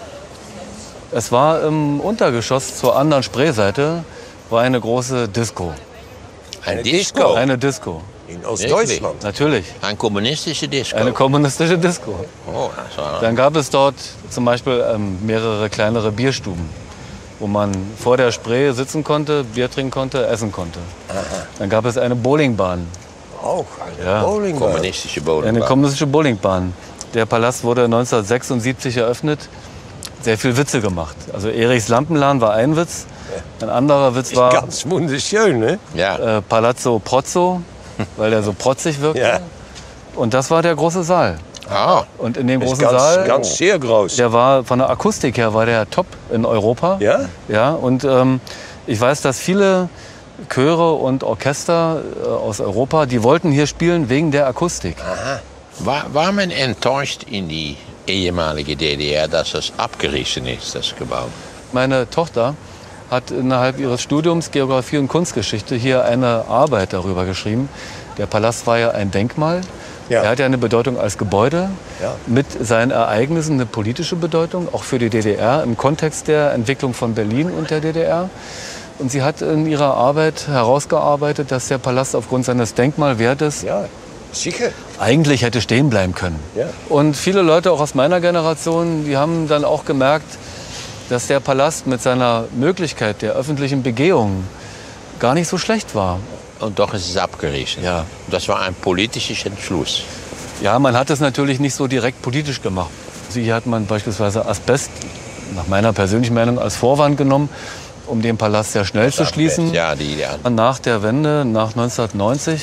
Es war im Untergeschoss zur anderen Spreeseite war eine große Disco. Eine Disco? Eine Disco. In Ostdeutschland? Natürlich. Eine kommunistische Disco? Eine kommunistische Disco. Oh, das war... Dann gab es dort zum Beispiel ähm, mehrere kleinere Bierstuben, wo man vor der Spree sitzen konnte, Bier trinken konnte, essen konnte. Aha. Dann gab es eine Bowlingbahn. Auch eine ja. Bowlingbahn? Kommunistische Bowlingbahn. Eine kommunistische Bowlingbahn. Der Palast wurde neunzehnhundertsechsundsiebzig eröffnet. Sehr viel Witze gemacht. Also Erichs Lampenladen war ein Witz. Ein anderer Witz war... Ganz wunderschön, ne? Ja. Äh, Palazzo Prozzo, weil der so protzig wirkte. Ja. Und das war der große Saal. Ah. Und in dem Ist großen ganz, Saal... ganz sehr groß. Der war von der Akustik her war der top in Europa. Ja? Ja, und ähm, ich weiß, dass viele Chöre und Orchester äh, aus Europa, die wollten hier spielen wegen der Akustik. Aha. War, war man enttäuscht in die ehemalige D D R, dass das abgerissen ist, das Gebäude? Meine Tochter hat innerhalb ihres Studiums Geografie und Kunstgeschichte hier eine Arbeit darüber geschrieben. Der Palast war ja ein Denkmal. Ja. Er hat ja eine Bedeutung als Gebäude, ja. Mit seinen Ereignissen eine politische Bedeutung, auch für die D D R, im Kontext der Entwicklung von Berlin und der D D R. Und sie hat in ihrer Arbeit herausgearbeitet, dass der Palast aufgrund seines Denkmalwertes ja. Sicher. eigentlich hätte stehen bleiben können. Ja. Und viele Leute auch aus meiner Generation, die haben dann auch gemerkt, dass der Palast mit seiner Möglichkeit der öffentlichen Begehung gar nicht so schlecht war. Und doch ist es abgerissen. Ja. Das war ein politischer Entschluss. Ja, man hat es natürlich nicht so direkt politisch gemacht. Hier hat man beispielsweise Asbest, nach meiner persönlichen Meinung, als Vorwand genommen, um den Palast sehr schnell das zu schließen. Asbest, ja, die, ja. Nach der Wende, nach neunzehnhundertneunzig,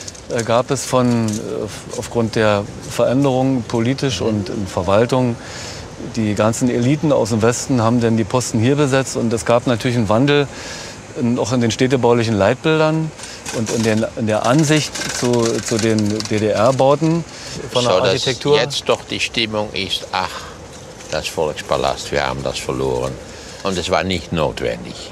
gab es von, aufgrund der Veränderungen politisch und in Verwaltung, die ganzen Eliten aus dem Westen haben dann die Posten hier besetzt. Und es gab natürlich einen Wandel in, auch in den städtebaulichen Leitbildern und in, den, in der Ansicht zu, zu den D D R-Bauten von der so, Architektur. Dass jetzt doch die Stimmung ist, ach, das Volkspalast, wir haben das verloren. Und es war nicht notwendig.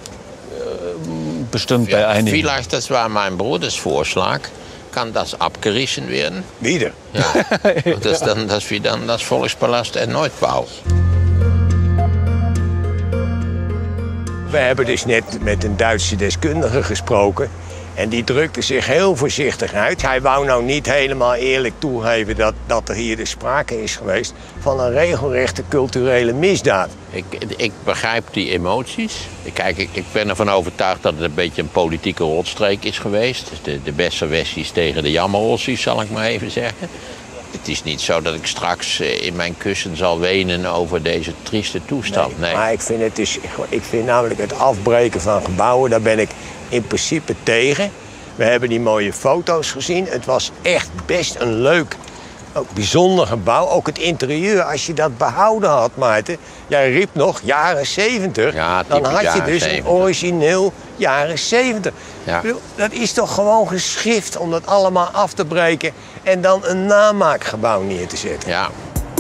Bestimmt ja, bei einigen. Vielleicht, das war mein Bruders Vorschlag, kann das abgerissen werden. Wieder? Ja. Und das dann, dass wir dann das Volkspalast erneut bauen. We hebben dus net met een Duitse deskundige gesproken. En die drukte zich heel voorzichtig uit. Hij wou nou niet helemaal eerlijk toegeven dat, dat er hier dus sprake is geweest van een regelrechte culturele misdaad. Ik, ik begrijp die emoties. Kijk, ik, ik ben ervan overtuigd dat het een beetje een politieke rotstreek is geweest. De, de Besserwessies tegen de Jammerossies, zal ik maar even zeggen. Het is niet zo dat ik straks in mijn kussen zal wenen over deze trieste toestand. Nee. Nee. Maar ik vind, het dus, ik vind namelijk het afbreken van gebouwen, daar ben ik in principe tegen. We hebben die mooie foto's gezien. Het was echt best een leuk, ook bijzonder gebouw. Ook het interieur, als je dat behouden had, Maarten. Jij riep nog jaren zeventig. Ja, dan had je dus zeventig. een origineel jaren zeventig. Ja. Dat is toch gewoon geschift om dat allemaal af te breken en dan een namaakgebouw neer te zetten. Ja.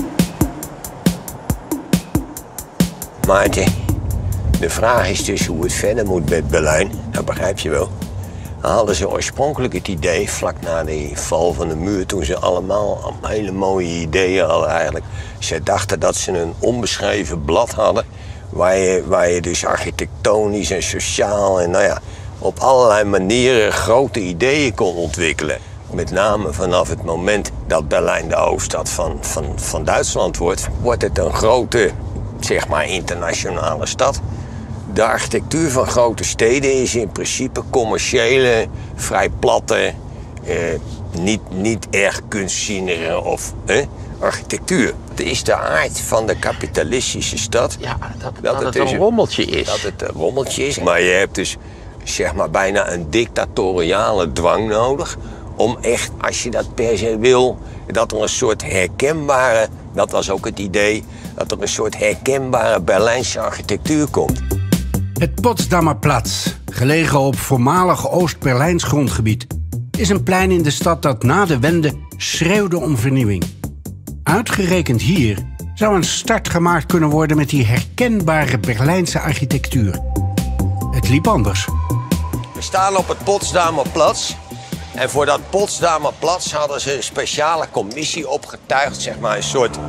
Maarten, de vraag is dus hoe het verder moet met Berlijn. Dat begrijp je wel. Dan hadden ze oorspronkelijk het idee, vlak na de val van de muur, toen ze allemaal hele mooie ideeën hadden eigenlijk. Ze dachten dat ze een onbeschreven blad hadden, waar je, waar je dus architectonisch en sociaal en nou ja, op allerlei manieren grote ideeën kon ontwikkelen. Met name vanaf het moment dat Berlijn de hoofdstad van, van, van Duitsland wordt, wordt het een grote, zeg maar, internationale stad. De architectuur van grote steden is in principe commerciële, vrij platte, eh, niet, niet erg kunstzinnige of eh, architectuur. Het is de aard van de kapitalistische stad. Ja, dat, dat, dat het, het een rommeltje is. Dat het een rommeltje is. Maar je hebt dus, zeg maar, bijna een dictatoriale dwang nodig om echt, als je dat per se wil, dat er een soort herkenbare, dat was ook het idee, dat er een soort herkenbare Berlijnse architectuur komt. Het Potsdamer Platz, gelegen op voormalig Oost-Berlijns grondgebied, is een plein in de stad dat na de wende schreeuwde om vernieuwing. Uitgerekend hier zou een start gemaakt kunnen worden met die herkenbare Berlijnse architectuur. Het liep anders. We staan op het Potsdamer Platz. En voor dat Potsdamer Platz hadden ze een speciale commissie opgetuigd. Zeg maar een soort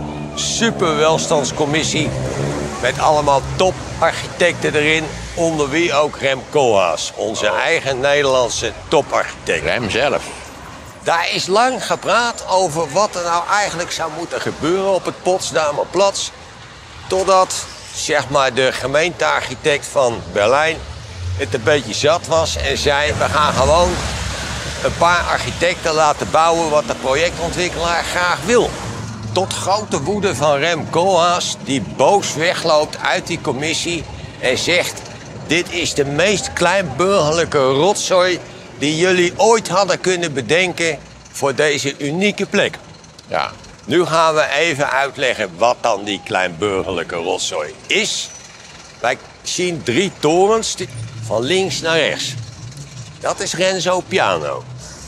superwelstandscommissie. Met allemaal toparchitecten erin. Onder wie ook Rem Koolhaas. Onze eigen Nederlandse toparchitect. Rem zelf. Daar is lang gepraat over wat er nou eigenlijk zou moeten gebeuren op het Potsdamer Platz. Totdat, zeg maar, de gemeentearchitect van Berlijn het een beetje zat was en zei: we gaan gewoon een paar architecten laten bouwen wat de projectontwikkelaar graag wil. Tot grote woede van Rem Koolhaas, die boos wegloopt uit die commissie en zegt: dit is de meest kleinburgerlijke rotzooi die jullie ooit hadden kunnen bedenken voor deze unieke plek. Ja. Nu gaan we even uitleggen wat dan die kleinburgerlijke rotzooi is. Wij zien drie torens van links naar rechts. Dat is Renzo Piano.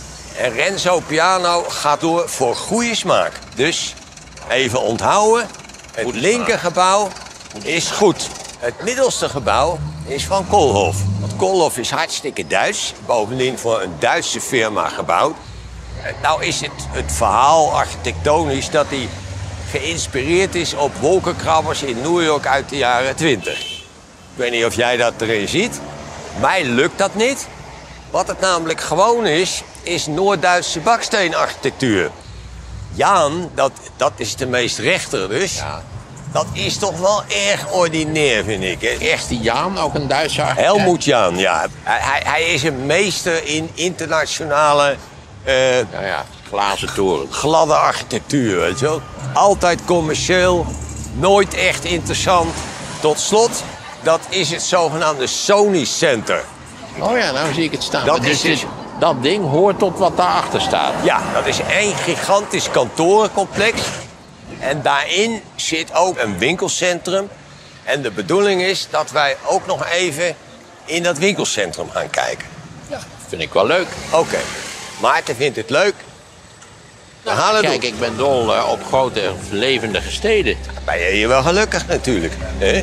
En Renzo Piano gaat door voor goede smaak. Dus even onthouden, het linkergebouw is goed. Het middelste gebouw is van Koolhof. Want Koolhof is hartstikke Duits. Bovendien voor een Duitse firma gebouwd. Nou is het het verhaal architectonisch dat hij geïnspireerd is op wolkenkrabbers in New York uit de jaren twintig. Ik weet niet of jij dat erin ziet. Mij lukt dat niet. Wat het namelijk gewoon is, is Noord-Duitse baksteenarchitectuur. Jaan, dat, dat is de meest rechter dus. Ja. Dat is toch wel erg ordinair, vind ik. Hè? Echt die Jaan, ook een Duitse architect? Helmut Jaan, ja. Hij, hij is een meester in internationale Uh, ja, ja, glazen toren. Gladde architectuur, weet je wel. Altijd commercieel, nooit echt interessant. Tot slot, dat is het zogenaamde Sony Center. Oh ja, nou zie ik het staan. Dat, dus is dus... dat ding hoort tot wat daarachter staat. Ja, dat is één gigantisch kantorencomplex. En daarin zit ook een winkelcentrum. En de bedoeling is dat wij ook nog even in dat winkelcentrum gaan kijken. Ja, vind ik wel leuk. Oké. Okay. Maarten vindt het leuk. We gaan het Kijk, doen. ik ben dol uh, op grote, levendige steden. Dan ben je hier wel gelukkig natuurlijk. Hè?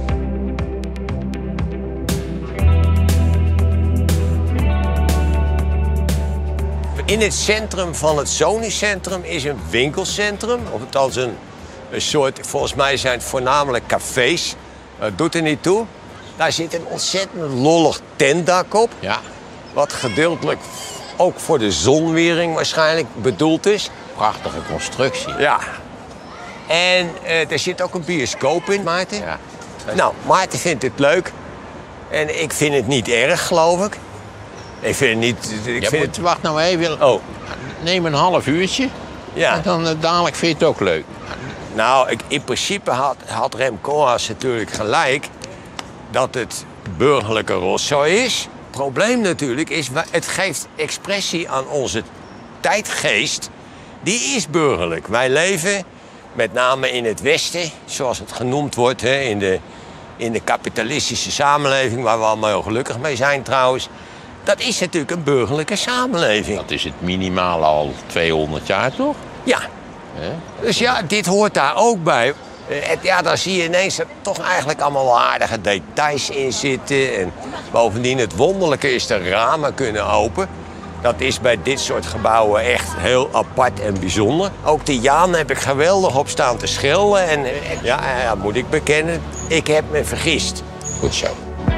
In het centrum van het Sony Centrum is een winkelcentrum. Of althans een, een soort, volgens mij zijn het voornamelijk cafés. Dat doet er niet toe. Daar zit een ontzettend lollig tentdak op. Ja. Wat gedeeltelijk ook voor de zonwering waarschijnlijk bedoeld is. Prachtige constructie. Ja. En uh, er zit ook een bioscoop in, Maarten. Ja. Nou, Maarten vindt het leuk. En ik vind het niet erg, geloof ik. Ik vind het niet... Ik ja, vind moet, het... Wacht nou even. Oh. Neem een half uurtje. Ja. En dan uh, dadelijk vind je het ook leuk. Nou, ik, in principe had, had Rem Koolhaas natuurlijk gelijk dat het burgerlijke rotzooi is. Het probleem natuurlijk is, het geeft expressie aan onze tijdgeest. Die is burgerlijk. Wij leven, met name in het Westen, zoals het genoemd wordt, hè, in, de, in de kapitalistische samenleving, waar we allemaal heel gelukkig mee zijn trouwens. Dat is natuurlijk een burgerlijke samenleving. Dat is het minimaal al tweehonderd jaar, toch? Ja. He? Dus ja, dit hoort daar ook bij. Ja, dan zie je ineens dat er toch eigenlijk allemaal wel aardige details in zitten. En bovendien, het wonderlijke is de ramen kunnen open. Dat is bij dit soort gebouwen echt heel apart en bijzonder. Ook de Jaan heb ik geweldig op staan te schilderen. En ja, ja, moet ik bekennen, ik heb me vergist. Goed zo.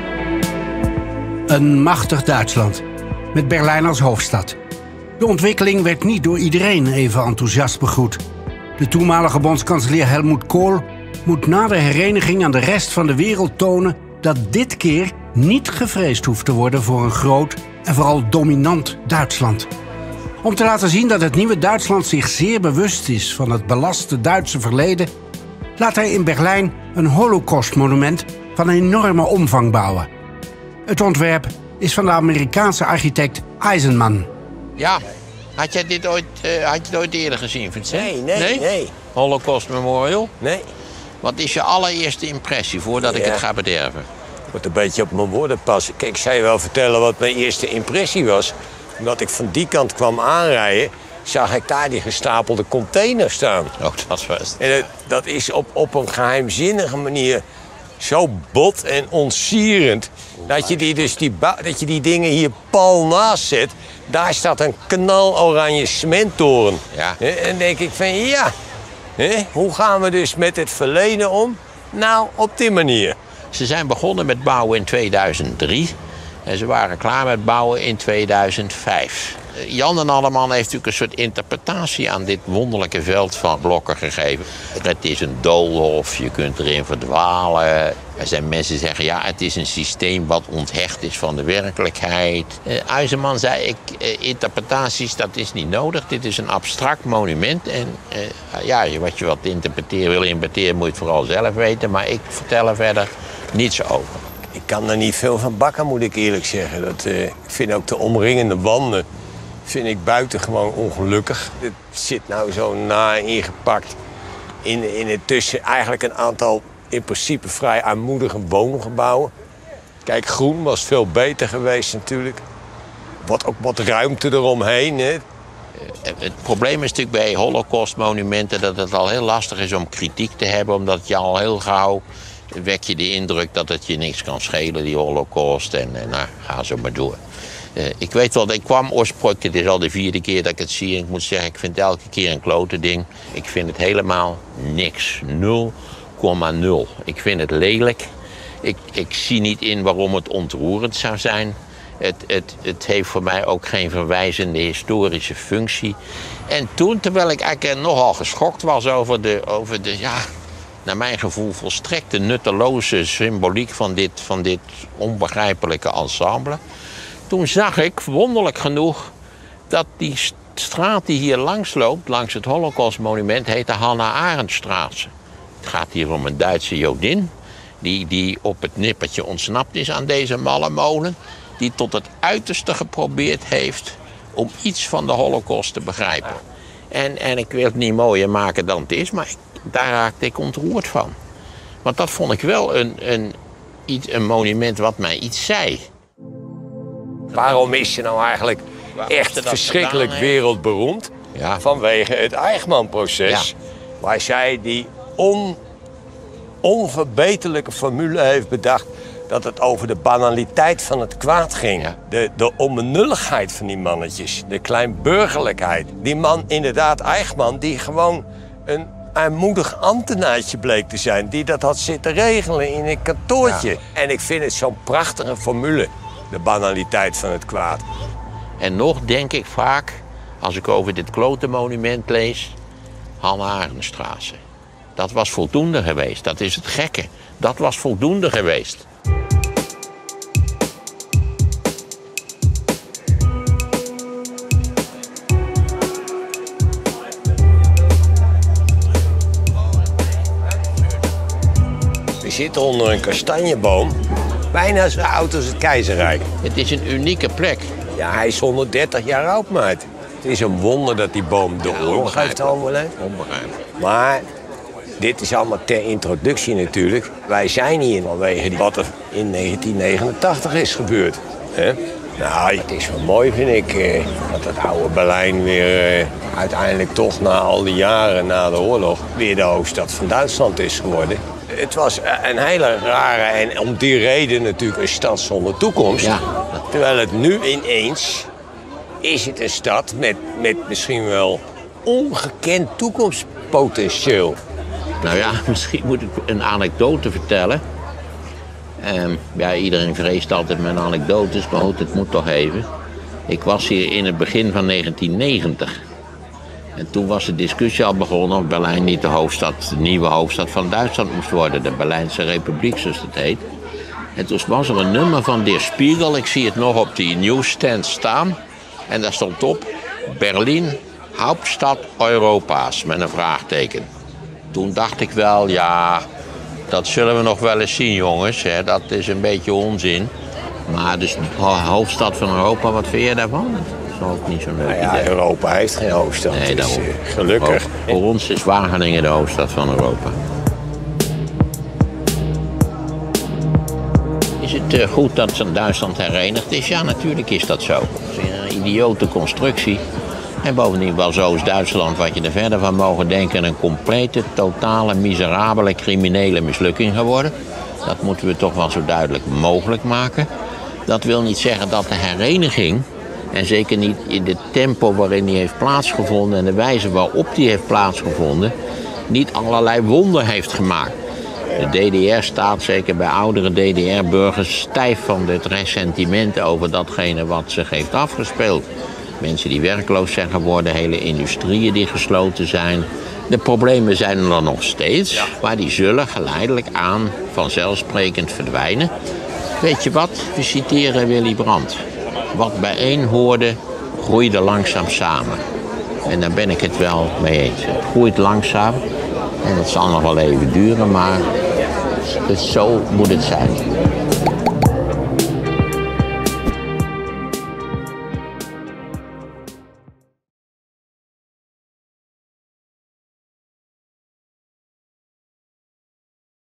Een machtig Duitsland, met Berlijn als hoofdstad. De ontwikkeling werd niet door iedereen even enthousiast begroet. De toenmalige bondskanselier Helmut Kohl moet na de hereniging aan de rest van de wereld tonen dat dit keer niet gevreesd hoeft te worden voor een groot en vooral dominant Duitsland. Om te laten zien dat het nieuwe Duitsland zich zeer bewust is van het belaste Duitse verleden, laat hij in Berlijn een holocaustmonument van enorme omvang bouwen. Het ontwerp is van de Amerikaanse architect Eisenman. Ja, had jij dit ooit, uh, had je het ooit eerder gezien, Vincent? Nee, nee, nee, nee. Holocaust Memorial? Nee. Wat is je allereerste impressie voordat ja. ik het ga bederven? Ik moet een beetje op mijn woorden passen. Kijk, ik zou je wel vertellen wat mijn eerste impressie was. Omdat ik van die kant kwam aanrijden, zag ik daar die gestapelde containers staan. Oh, dat was het. En het, dat is op, op een geheimzinnige manier zo bot en onsierend. Dat je die, dus die, dat je die dingen hier pal naast zet. Daar staat een knaloranje cementtoren. Ja. En dan denk ik van ja, hoe gaan we dus met het verleden om? Nou, op die manier. Ze zijn begonnen met bouwen in tweeduizend drie. En ze waren klaar met bouwen in tweeduizend vijf. Jan en Alleman heeft natuurlijk een soort interpretatie aan dit wonderlijke veld van blokken gegeven. Het is een doolhof, je kunt erin verdwalen. Er zijn mensen die zeggen, ja, het is een systeem wat onthecht is van de werkelijkheid. Uh, Eisenman zei, ik, uh, interpretaties, dat is niet nodig. Dit is een abstract monument. En uh, ja, wat je wat interpreteren wil interpreteren, moet je het vooral zelf weten. Maar ik vertel er verder niets over. Ik kan er niet veel van bakken, moet ik eerlijk zeggen. Dat, uh, ik vind ook de omringende wanden vind ik buitengewoon ongelukkig. Het zit nou zo na ingepakt in, in het tussen eigenlijk een aantal in principe vrij armoedige woongebouwen. Kijk, groen was veel beter geweest natuurlijk. Wat, ook wat ruimte eromheen. Hè. Het probleem is natuurlijk bij holocaustmonumenten dat het al heel lastig is om kritiek te hebben, omdat je al heel gauw wek je de indruk dat het je niks kan schelen, die holocaust. En, en nou, ga zo maar door. Uh, ik weet wel, ik kwam oorspronkelijk, dit is al de vierde keer dat ik het zie. En ik moet zeggen, ik vind het elke keer een klote ding. Ik vind het helemaal niks. nul komma nul. Ik vind het lelijk. Ik, ik zie niet in waarom het ontroerend zou zijn. Het, het, het heeft voor mij ook geen verwijzende historische functie. En toen, terwijl ik eigenlijk nogal geschokt was over de, over de ja, naar mijn gevoel volstrekte nutteloze symboliek van dit, van dit onbegrijpelijke ensemble, toen zag ik, wonderlijk genoeg, dat die straat die hier langs loopt, langs het Holocaustmonument, heet de Hannah Arendtstraat. Het gaat hier om een Duitse Jodin, die, die op het nippertje ontsnapt is aan deze malle molen, die tot het uiterste geprobeerd heeft om iets van de Holocaust te begrijpen. En, en ik wil het niet mooier maken dan het is, maar ik, daar raakte ik ontroerd van. Want dat vond ik wel een, een, iets, een monument wat mij iets zei. Waarom is je nou eigenlijk echt verschrikkelijk wereldberoemd? Ja. Vanwege het Eichmann-proces. Ja. Waar zij die on, onverbeterlijke formule heeft bedacht dat het over de banaliteit van het kwaad ging. Ja. De, de onbenulligheid van die mannetjes. De kleinburgerlijkheid. Die man, inderdaad, Eichmann, die gewoon een een moedig ambtenaartje bleek te zijn die dat had zitten regelen in een kantoortje. Ja. En ik vind het zo'n prachtige formule, de banaliteit van het kwaad. En nog denk ik vaak, als ik over dit klote monument lees, Hannah Arendtstraße. Dat was voldoende geweest, dat is het gekke. Dat was voldoende geweest. We zitten onder een kastanjeboom, bijna zo oud als het keizerrijk. Het is een unieke plek. Ja, hij is honderddertig jaar oud, maat. Het is een wonder dat die boom de oorlog heeft overleefd. Onbegrijpelijk. Maar dit is allemaal ter introductie natuurlijk. Wij zijn hier vanwege wat er in negentien negenentachtig is gebeurd. He? Nou, het is wel mooi, vind ik, eh, dat het oude Berlijn weer eh, uiteindelijk toch na al die jaren na de oorlog weer de hoofdstad van Duitsland is geworden. Het was een hele rare en om die reden natuurlijk een stad zonder toekomst. Ja. Terwijl het nu ineens is het een stad met, met misschien wel ongekend toekomstpotentieel. Nou ja, misschien moet ik een anekdote vertellen. Um, ja, iedereen vreest altijd met anekdotes, maar goed, het moet toch even. Ik was hier in het begin van negentien negentig. En toen was de discussie al begonnen of Berlijn niet de hoofdstad, de nieuwe hoofdstad van Duitsland moest worden. De Berlijnse Republiek, zoals het heet. En toen was er een nummer van Der Spiegel, ik zie het nog op die nieuwsstand staan. En daar stond op, Berlijn, hoofdstad Europa's, met een vraagteken. Toen dacht ik wel, ja, dat zullen we nog wel eens zien, jongens. Hè. Dat is een beetje onzin. Maar dus de hoofdstad van Europa, wat vind je daarvan? Dat is ook niet zo'n leuk nou ja, idee. Europa heeft geen hoofdstad, nee, dus, uh, gelukkig. Voor, voor ons is Wageningen de hoofdstad van Europa. Is het uh, goed dat Duitsland herenigd is? Ja, natuurlijk is dat zo. Het is een idiote constructie. En bovendien was Oost-Duitsland, wat je er verder van mogen denken, een complete, totale, miserabele, criminele mislukking geworden. Dat moeten we toch wel zo duidelijk mogelijk maken. Dat wil niet zeggen dat de hereniging, en zeker niet in het tempo waarin die heeft plaatsgevonden en de wijze waarop die heeft plaatsgevonden, niet allerlei wonder heeft gemaakt. De D D R staat, zeker bij oudere D D R-burgers, stijf van het ressentiment over datgene wat zich heeft afgespeeld. Mensen die werkloos zijn geworden, hele industrieën die gesloten zijn. De problemen zijn er nog steeds, ja. Maar die zullen geleidelijk aan vanzelfsprekend verdwijnen. Weet je wat? We citeren Willy Brandt. Wat bijeen hoorde, groeide langzaam samen. En daar ben ik het wel mee eens. Het groeit langzaam en het zal nog wel even duren, maar het, zo moet het zijn.